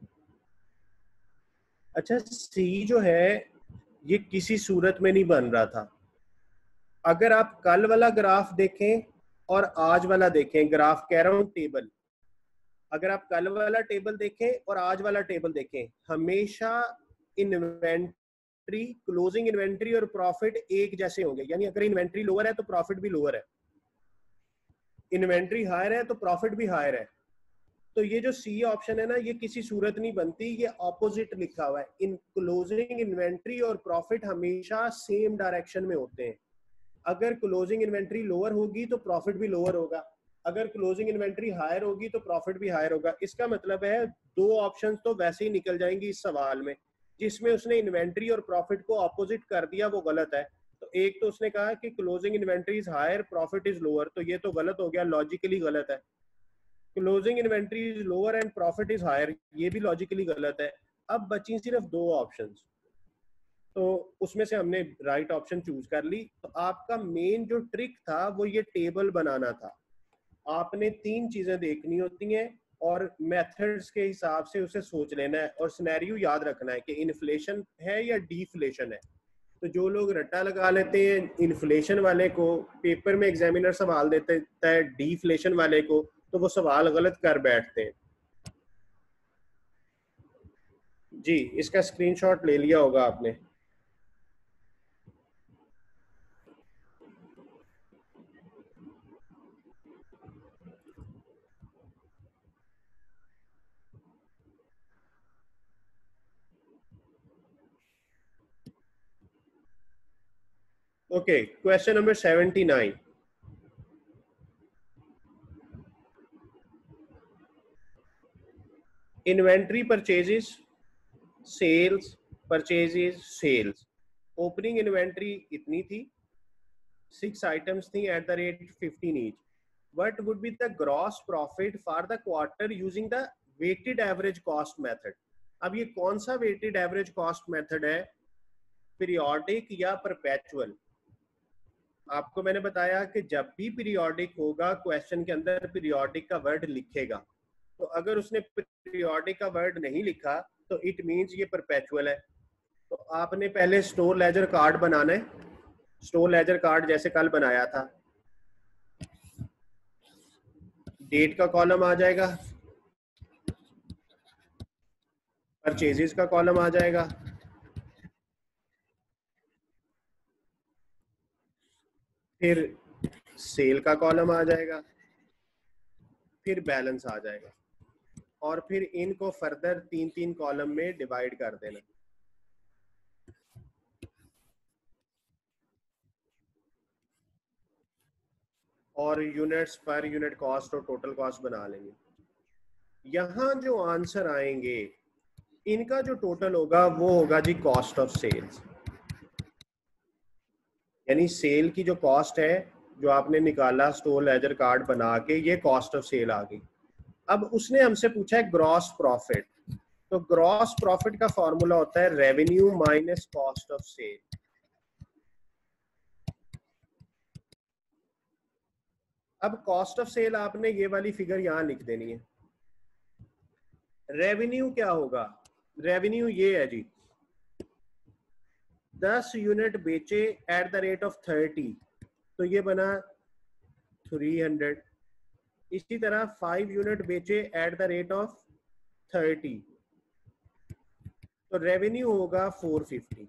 Speaker 1: अच्छा सी जो है ये किसी सूरत में नहीं बन रहा था। अगर आप कल वाला ग्राफ देखें और आज वाला देखें, ग्राफ कह रहा हूं टेबल, अगर आप कल वाला टेबल देखें और आज वाला टेबल देखें, हमेशा इन्वेंट्री, क्लोजिंग इन्वेंट्री और प्रॉफिट एक जैसे होंगे, यानी अगर इन्वेंट्री लोअर है तो प्रॉफिट भी लोअर है, इन्वेंट्री हायर है तो प्रॉफिट भी हायर है। तो ये जो सी ऑप्शन है ना, ये किसी सूरत नहीं बनती, ये ऑपोजिट लिखा हुआ है। इन क्लोजिंग इन्वेंट्री और प्रॉफिट हमेशा सेम डायरेक्शन में होते हैं। अगर क्लोजिंग इन्वेंट्री लोअर होगी तो प्रॉफिट भी लोअर होगा, अगर क्लोजिंग इन्वेंट्री हायर होगी तो प्रॉफिट भी हायर होगा। इसका मतलब है दो ऑप्शंस तो वैसे ही निकल जाएंगी इस सवाल में। जिसमें उसने इन्वेंट्री और प्रॉफिट को ऑपोजिट कर दिया वो गलत है। तो एक तो उसने कहा कि closing inventory is higher profit is lower, तो ये तो गलत हो गया, लॉजिकली गलत है। Closing inventory is lower and profit is higher, ये भी लॉजिकली गलत है। अब बची सिर्फ दो ऑप्शंस, तो उसमें से हमने राइट ऑप्शन चूज कर ली। तो आपका मेन जो ट्रिक था वो ये टेबल बनाना था। आपने तीन चीजें देखनी होती हैं और मेथड्स के हिसाब से उसे सोच लेना है, और सिनेरियो याद रखना है कि इन्फ्लेशन है या डीफ्लेशन है। तो जो लोग रट्टा लगा लेते हैं इन्फ्लेशन वाले को, पेपर में एग्जामिनर सवाल देते है डीफ्लेशन वाले को, तो वो सवाल गलत कर बैठते हैं। जी इसका स्क्रीनशॉट ले लिया होगा आपने। Okay question number seventy nine. Inventory purchases, sales, purchases, sales. Opening inventory इतनी थी, सिक्स आइटम्स थी at the rate fifteen each. What would be the gross profit for the quarter using the weighted average cost method. अब ये कौन सा वेटेड एवरेज कॉस्ट मेथड है, पीरियोडिक या परपेचुअल? आपको मैंने बताया कि जब भी पीरियोडिक होगा क्वेश्चन के अंदर पीरियोडिक का वर्ड लिखेगा। तो अगर उसने पीरियोडिक का वर्ड नहीं लिखा तो इट मींस ये परपेचुअल है। तो आपने पहले स्टोर लेजर कार्ड बनाना है, स्टोर लेजर कार्ड जैसे कल बनाया था। डेट का कॉलम आ जाएगा, परचेजेस का कॉलम आ जाएगा, फिर सेल का कॉलम आ जाएगा, फिर बैलेंस आ जाएगा, और फिर इनको फर्दर तीन तीन कॉलम में डिवाइड कर देना। और यूनिट्स पर यूनिट कॉस्ट और टोटल कॉस्ट बना लेंगे। यहाँ जो आंसर आएंगे इनका जो टोटल होगा वो होगा जी कॉस्ट ऑफ सेल्स, यानी सेल की जो कॉस्ट है जो आपने निकाला स्टोर लेजर कार्ड बना के, ये कॉस्ट ऑफ सेल आ गई। अब उसने हमसे पूछा है ग्रॉस प्रॉफिट, तो ग्रॉस प्रॉफिट का फॉर्मूला होता है revenue minus cost of sale. अब कॉस्ट ऑफ सेल आपने ये वाली फिगर यहां लिख देनी है। रेवेन्यू क्या होगा, रेवेन्यू ये है जी, दस यूनिट बेचे at the rate of thirty, तो ये बना थ्री हंड्रेड। इसी तरह फाइव यूनिट बेचे at the rate of thirty, तो रेवेन्यू होगा फोर फिफ्टी।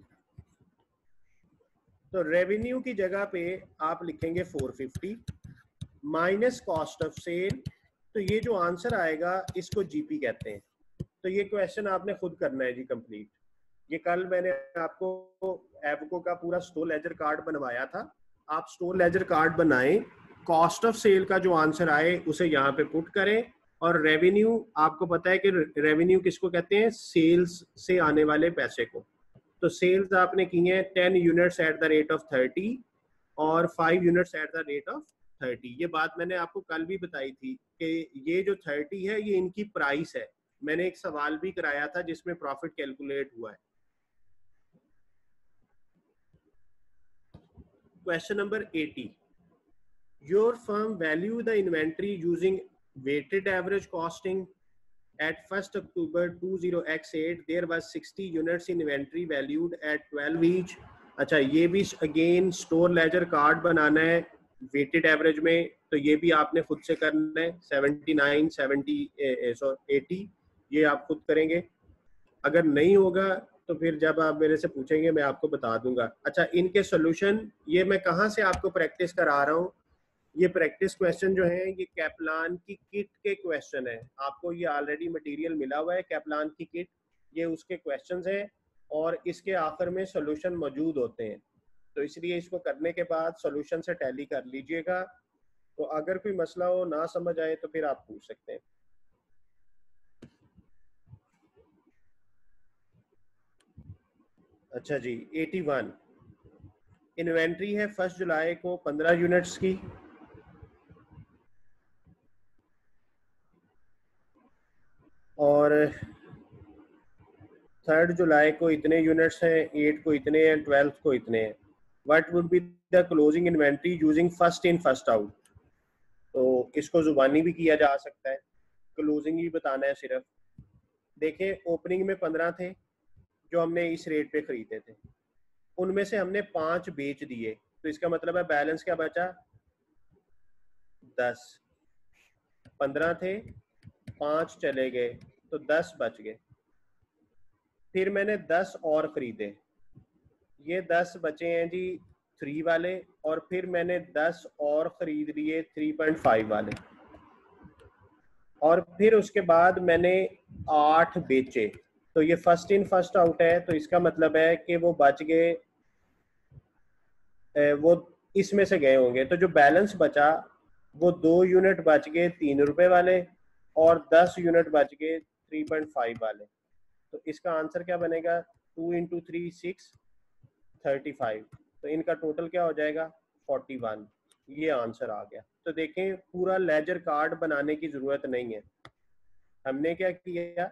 Speaker 1: तो रेवेन्यू की जगह पे आप लिखेंगे four fifty minus cost of sale. तो ये जो आंसर आएगा इसको जीपी कहते हैं। तो ये क्वेश्चन आपने खुद करना है जी कंप्लीट। ये कल मैंने आपको एवको का पूरा स्टोर लेजर कार्ड बनवाया था, आप स्टोर लेजर कार्ड बनाएं, कॉस्ट ऑफ सेल का जो आंसर आए उसे यहाँ पे पुट करें, और रेवेन्यू आपको पता है कि रेवेन्यू किसको कहते हैं, सेल्स से आने वाले पैसे को। तो सेल्स आपने की है ten units at the rate of thirty और five units at the rate of thirty. ये बात मैंने आपको कल भी बताई थी कि ये जो थर्टी है ये इनकी प्राइस है। मैंने एक सवाल भी कराया था जिसमें प्रॉफिट कैलकुलेट हुआ है। Question number eighty. Your firm value the inventory using weighted average costing. At first October twenty x eight, there was sixty units in inventory valued at twelve each. अच्छा, ये भी अगेन स्टोर लेजर कार्ड बनाना है वेटेड एवरेज में, तो ये भी आपने खुद से करना है। सेवेंटी नाइन सेवेंटी एटी ये आप खुद करेंगे। अगर नहीं होगा तो फिर जब आप मेरे से पूछेंगे मैं आपको बता दूंगा। अच्छा, इनके सॉल्यूशन ये मैं कहाँ से आपको प्रैक्टिस करा रहा हूँ, ये प्रैक्टिस क्वेश्चन जो है ये कैप्लान की किट के क्वेश्चन है। आपको ये ऑलरेडी मटेरियल मिला हुआ है कैप्लान की किट, ये उसके क्वेश्चंस हैं और इसके आखिर में सॉल्यूशन मौजूद होते हैं। तो इसलिए इसको करने के बाद सॉल्यूशन से टैली कर लीजिएगा। तो अगर कोई मसला हो ना समझ आए तो फिर आप पूछ सकते हैं। अच्छा जी, एटी वन इन्वेंट्री है फर्स्ट जुलाई को पंद्रह यूनिट्स की, और थर्ड जुलाई को इतने यूनिट्स हैं, एट को इतने हैं, ट्वेल्थ को इतने हैं। What would be the closing inventory using first in first out. तो इसको जुबानी भी किया जा सकता है, क्लोजिंग ही बताना है सिर्फ। देखें, ओपनिंग में पंद्रह थे जो हमने इस रेट पे खरीदे थे, उनमें से हमने पांच बेच दिए, तो इसका मतलब है बैलेंस क्या बचा, दस। पंद्रह थे, पांच चले गए, तो दस बच गए। फिर मैंने दस और खरीदे, ये दस बचे हैं जी थ्री वाले, और फिर मैंने दस और खरीद लिए थ्री पॉइंट फाइव वाले, और फिर उसके बाद मैंने आठ बेचे। तो ये फर्स्ट इन फर्स्ट आउट है, तो इसका मतलब है कि वो बच गए, वो इसमें से गए होंगे। तो जो बैलेंस बचा वो दो यूनिट बच गए तीन रुपए वाले, और दस यूनिट बच गए थ्री पॉइंट फाइव वाले। तो इसका आंसर क्या बनेगा, two into three six, thirty five. तो इनका टोटल क्या हो जाएगा, फोर्टी वन। ये आंसर आ गया। तो देखें, पूरा लेजर कार्ड बनाने की जरूरत नहीं है। हमने क्या किया,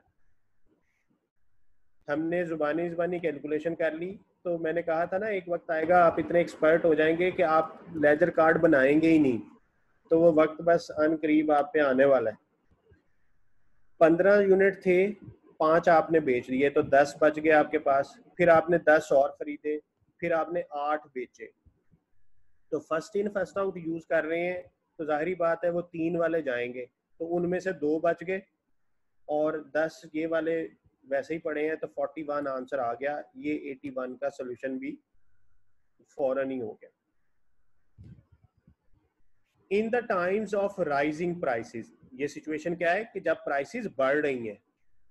Speaker 1: हमने जुबानी जुबानी कैलकुलेशन कर ली। तो मैंने कहा था ना एक वक्त आएगा आप इतने एक्सपर्ट हो जाएंगे कि आप लेजर कार्ड बनाएंगे ही नहीं, तो वो वक्त बस अन करीब आप पे आने वाला है। पंद्रह यूनिट थे, पांच आपने बेच दिए, तो दस बच गए आपके पास। फिर आपने दस और खरीदे, फिर आपने आठ बेचे। तो first in first out use कर रहे हैं, तो जाहिर बात है वो तीन वाले जाएंगे, तो उनमें से दो बच गए, और दस ये वाले वैसे ही पड़े हैं, तो फोर्टी वन आंसर आ गया। ये एटी वन का सोल्यूशन भी फौरन ही हो गया। In the times of rising prices, ये सिचुएशन क्या है कि जब प्राइसेस बढ़ रही हैं,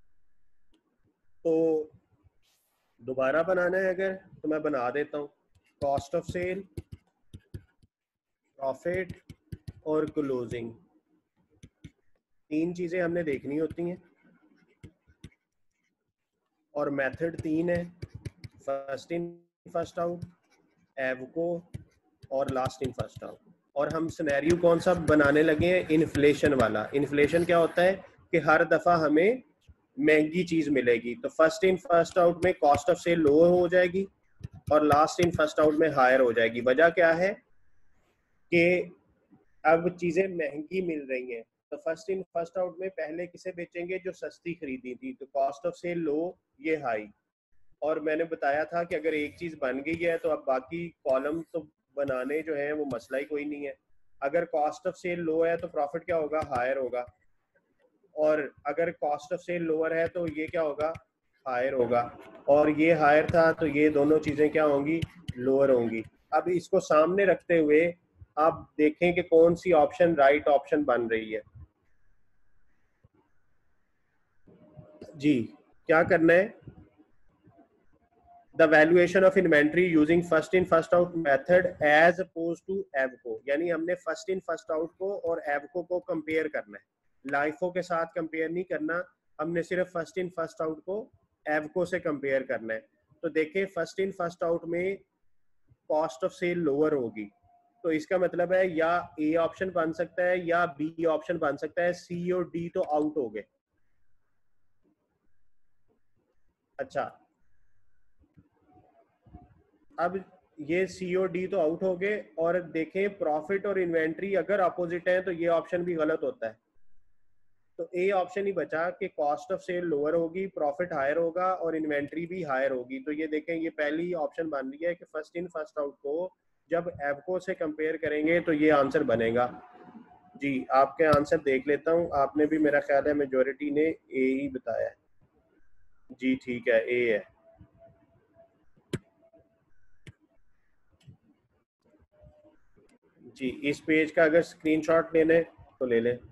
Speaker 1: तो दोबारा बनाना है अगर तो मैं बना देता हूँ। कॉस्ट ऑफ सेल, प्रॉफिट और क्लोजिंग, तीन चीजें हमने देखनी होती हैं, और मेथड तीन है, first in first out, AVCO और लास्ट इन फर्स्ट आउट। और हम सिनेरियो कौन सा बनाने लगे हैं, इन्फ्लेशन वाला। इन्फ्लेशन क्या होता है कि हर दफा हमें महंगी चीज मिलेगी, तो फर्स्ट इन फर्स्ट आउट में कॉस्ट ऑफ सेल लो हो जाएगी और लास्ट इन फर्स्ट आउट में हायर हो जाएगी। वजह क्या है कि अब चीजें महंगी मिल रही हैं, तो फर्स्ट इन फर्स्ट आउट में पहले किसे बेचेंगे, जो सस्ती खरीदी थी, तो कॉस्ट ऑफ सेल लो, ये हाई। और मैंने बताया था कि अगर एक चीज बन गई है तो अब बाकी कॉलम तो बनाने जो है वो मसला ही कोई नहीं है। अगर कॉस्ट ऑफ सेल लो है तो प्रॉफिट क्या होगा, हायर होगा, और अगर कॉस्ट ऑफ सेल लोअर है तो ये क्या होगा, हायर होगा, और ये हायर था तो ये दोनों चीजें क्या होंगी, लोअर होंगी। अब इसको सामने रखते हुए आप देखें कि कौन सी ऑप्शन राइट ऑप्शन बन रही है। जी, क्या करना है, the valuation of inventory using first in first out method as opposed to AVCO, यानी हमने फर्स्ट इन फर्स्ट आउट को और एवको को कंपेयर करना है, लाइफो के साथ कंपेयर नहीं करना, हमने सिर्फ फर्स्ट इन फर्स्ट आउट को एवको से कंपेयर करना है। तो देखें फर्स्ट इन फर्स्ट आउट में कॉस्ट ऑफ सेल लोअर होगी, तो इसका मतलब है या ए ऑप्शन बन सकता है या बी ऑप्शन बन सकता है, सी और डी तो आउट हो गए। अच्छा, अब ये सी और डी तो आउट हो गए, और देखें प्रॉफिट और इन्वेंट्री अगर अपोजिट है तो ये ऑप्शन भी गलत होता है। तो ए ऑप्शन ही बचा कि कॉस्ट ऑफ सेल लोअर होगी, प्रॉफिट हायर होगा और इन्वेंट्री भी हायर होगी। तो ये देखें ये पहली ऑप्शन बन रही है कि फर्स्ट इन फर्स्ट आउट को जब एवको से कंपेयर करेंगे तो ये आंसर बनेगा। जी आपके आंसर देख लेता हूँ, आपने भी मेरा ख्याल है मेजोरिटी ने ए ही बताया है। जी ठीक है, ए है। जी इस पेज का अगर स्क्रीनशॉट लेने तो ले लें।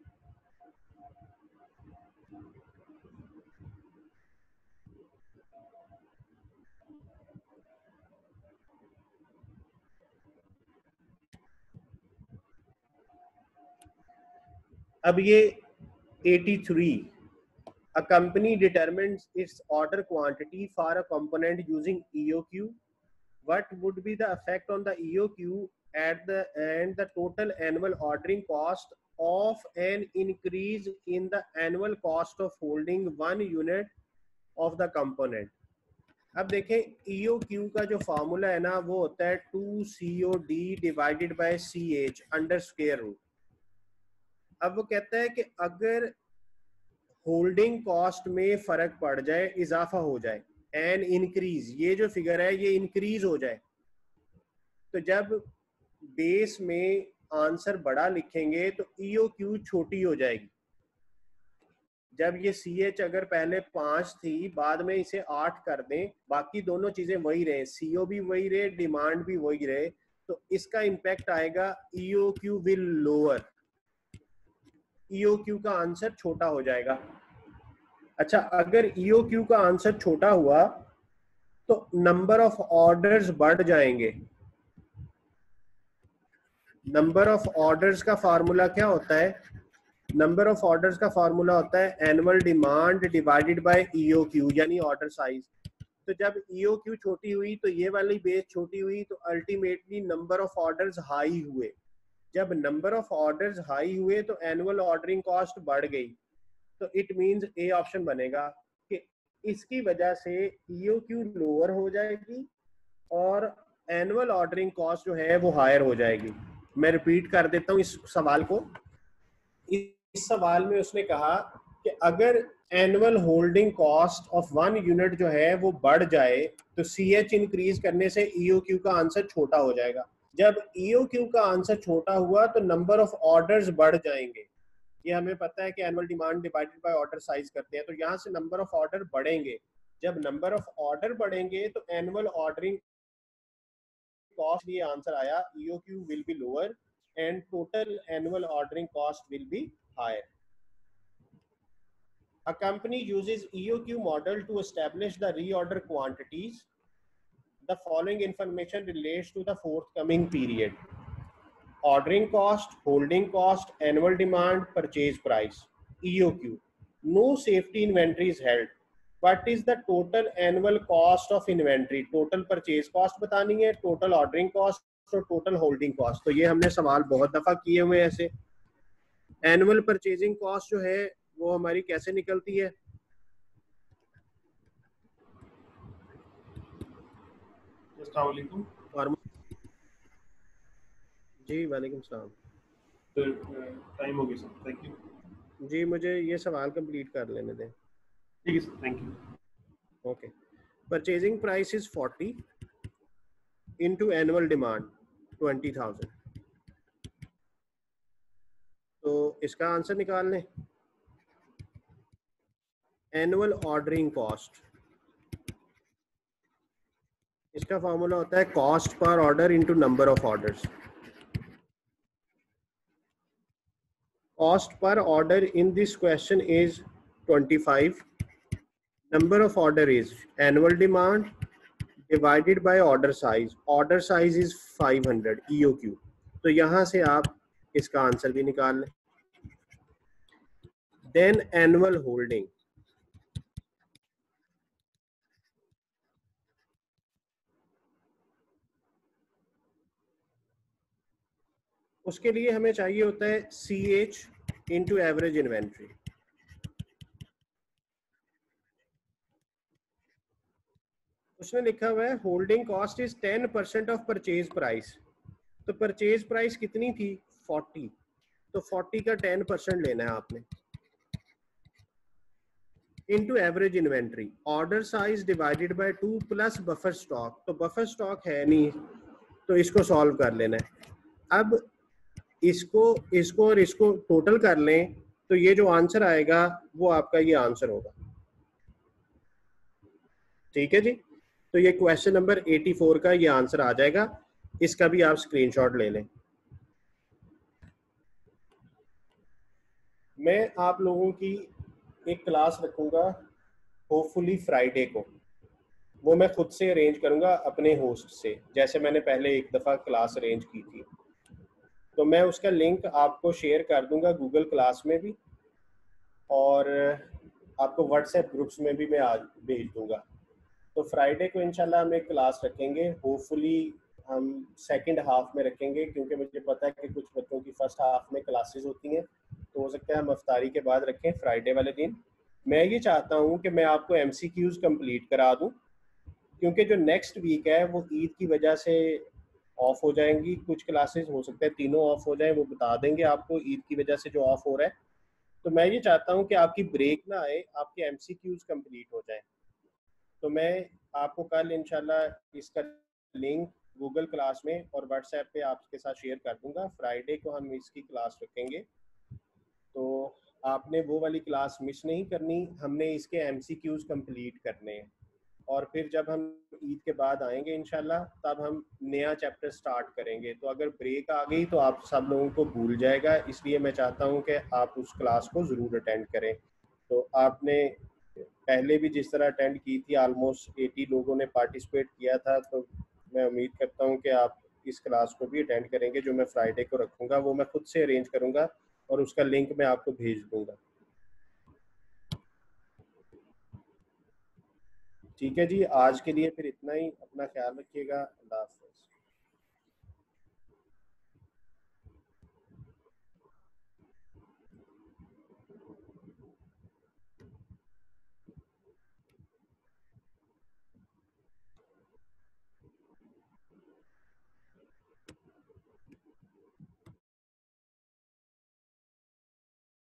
Speaker 1: अब ये eighty-three, a company determines its order quantity for a component using E O Q. What would be the effect on the E O Q at the and the total annual ordering cost of an increase in the annual cost of holding one unit of the component? अब देखें E O Q का जो फार्मूला है ना वो होता है two C O D divided by C H under square root. अब वो कहता है कि अगर होल्डिंग कॉस्ट में फर्क पड़ जाए, इजाफा हो जाए, एन इंक्रीज, ये जो फिगर है ये इंक्रीज हो जाए, तो जब बेस में आंसर बड़ा लिखेंगे तो ई ओ क्यू छोटी हो जाएगी। जब ये सी एच अगर पहले पांच थी, बाद में इसे आठ कर दें, बाकी दोनों चीजें वही रहे, सीओ भी वही रहे, डिमांड भी वही रहे, तो इसका इंपैक्ट आएगा E O Q will lower, E O Q का आंसर छोटा हो जाएगा। अच्छा, अगर ई ओ क्यू का आंसर छोटा हुआ तो नंबर ऑफ ऑर्डर्स बढ़ जाएंगे। नंबर ऑफ ऑर्डर्स का फार्मूला क्या होता है? नंबर ऑफ ऑर्डर्स का फार्मूला होता है annual demand divided by E O Q, यानी ऑर्डर साइज। तो जब ई ओ क्यू छोटी हुई तो ये वाली बेस छोटी हुई, तो ultimately number of orders high हुए। जब नंबर ऑफ ऑर्डर्स हाई हुए तो एनुअल ऑर्डरिंग कॉस्ट बढ़ गई, तो इट मींस ए ऑप्शन बनेगा कि इसकी वजह से ई ओ क्यू लोअर हो जाएगी और एनुअल ऑर्डरिंग कॉस्ट जो है वो हायर हो जाएगी। मैं रिपीट कर देता हूँ इस सवाल को। इस सवाल में उसने कहा कि अगर annual holding cost of one unit जो है वो बढ़ जाए तो सी एच इंक्रीज करने से ई ओ क्यू का आंसर छोटा हो जाएगा। जब ई ओ क्यू का आंसर छोटा हुआ तो नंबर ऑफ ऑर्डर्स बढ़ जाएंगे। ये हमें पता है कि annual demand divided by order size करते हैं, तो यहाँ से नंबर ऑफ ऑर्डर बढ़ेंगे। जब नंबर ऑफ ऑर्डर बढ़ेंगे तो एनुअल ऑर्डरिंग कॉस्ट, ये आंसर आया, E O Q will be lower and total annual ordering cost will be higher. A company uses E O Q model to establish the reorder quantities. The following information relates to the forthcoming period: ordering cost, holding cost, annual demand, purchase price. E O Q. No safety inventory is held. What is the total annual cost of inventory? Total purchase cost बतानी है, टोटल ऑर्डरिंग कॉस्ट और टोटल होल्डिंग कॉस्ट। तो ये हमने सवाल बहुत दफा किए हुए हैं ऐसे। एनुअल परचेजिंग कॉस्ट जो है वो हमारी कैसे निकलती है?
Speaker 2: अस्सलाम वालेकुम।
Speaker 1: जी वालेकुम सलाम।
Speaker 2: तो टाइम हो गया सर, थैंक यू।
Speaker 1: जी मुझे ये सवाल कंप्लीट कर लेने दें।
Speaker 2: ठीक है sir, thank you.
Speaker 1: Okay, purchasing price is forty into annual demand twenty thousand। तो इसका आंसर निकाल लें। एनुअल ऑर्डरिंग कॉस्ट, इसका फॉर्मूला होता है cost per order into number of orders. Cost per order in this question is twenty-five. Number of order is annual demand divided by order size, order size is five hundred E O Q. तो यहां से आप इसका आंसर भी निकाल लें। देन एनुअल होल्डिंग, उसके लिए हमें चाहिए होता है C H into average inventory. उसने लिखा हुआ है holding cost is ten percent of purchase price. तो परचेज प्राइस कितनी थी? फोर्टी। तो फोर्टी का टेन परसेंट लेना है आपने, into average inventory, order size divided by two plus buffer stock. तो बफर स्टॉक है नहीं, तो इसको सॉल्व कर लेना है। अब इसको इसको और इसको टोटल कर लें तो ये जो आंसर आएगा वो आपका ये आंसर होगा। ठीक है जी, तो ये क्वेश्चन नंबर चौरासी का ये आंसर आ जाएगा। इसका भी आप स्क्रीनशॉट ले लें। मैं आप लोगों की एक क्लास रखूंगा होपफुली फ्राइडे को, वो मैं खुद से अरेंज करूंगा अपने होस्ट से, जैसे मैंने पहले एक दफ़ा क्लास अरेंज की थी। तो मैं उसका लिंक आपको शेयर कर दूंगा गूगल क्लास में भी, और आपको व्हाट्सएप ग्रुप्स में भी मैं आज भेज दूंगा। तो फ्राइडे को इंशाल्लाह हम एक क्लास रखेंगे, होपफुली हम सेकंड हाफ में रखेंगे, क्योंकि मुझे पता है कि कुछ बच्चों की फर्स्ट हाफ में क्लासेस होती हैं, तो हो सकता है हम अफ्तारी के बाद रखें फ्राइडे वाले दिन। मैं ये चाहता हूँ कि मैं आपको एम सी क्यूज़ कम्प्लीट करा दूँ, क्योंकि जो नेक्स्ट वीक है वो ईद की वजह से ऑफ हो जाएंगी, कुछ क्लासेस हो सकता है तीनों ऑफ हो जाएं, वो बता देंगे आपको ईद की वजह से जो ऑफ हो रहा है। तो मैं ये चाहता हूँ कि आपकी ब्रेक ना आए, आपके एम सी क्यूज़ कम्प्लीट हो जाएं। तो मैं आपको कल इंशाल्लाह इसका लिंक गूगल क्लास में और व्हाट्सएप पे आपके साथ शेयर कर दूंगा। फ्राइडे को हम इसकी क्लास रखेंगे, तो आपने वो वाली क्लास मिस नहीं करनी। हमने इसके एमसीक्यूज़ कंप्लीट करने हैं, और फिर जब हम ईद के बाद आएंगे इंशाल्लाह तब हम नया चैप्टर स्टार्ट करेंगे। तो अगर ब्रेक आ गई तो आप सब लोगों को भूल जाएगा, इसलिए मैं चाहता हूँ कि आप उस क्लास को ज़रूर अटेंड करें। तो आपने पहले भी जिस तरह अटेंड की थी, ऑलमोस्ट अस्सी लोगों ने पार्टिसिपेट किया था, तो मैं उम्मीद करता हूँ कि आप इस क्लास को भी अटेंड करेंगे जो मैं फ्राइडे को रखूँगा। वो मैं खुद से अरेंज करूँगा और उसका लिंक मैं आपको भेज दूँगा। ठीक है जी, आज के लिए फिर इतना ही। अपना ख्याल रखिएगा। अल्लाह हाफ़िज़।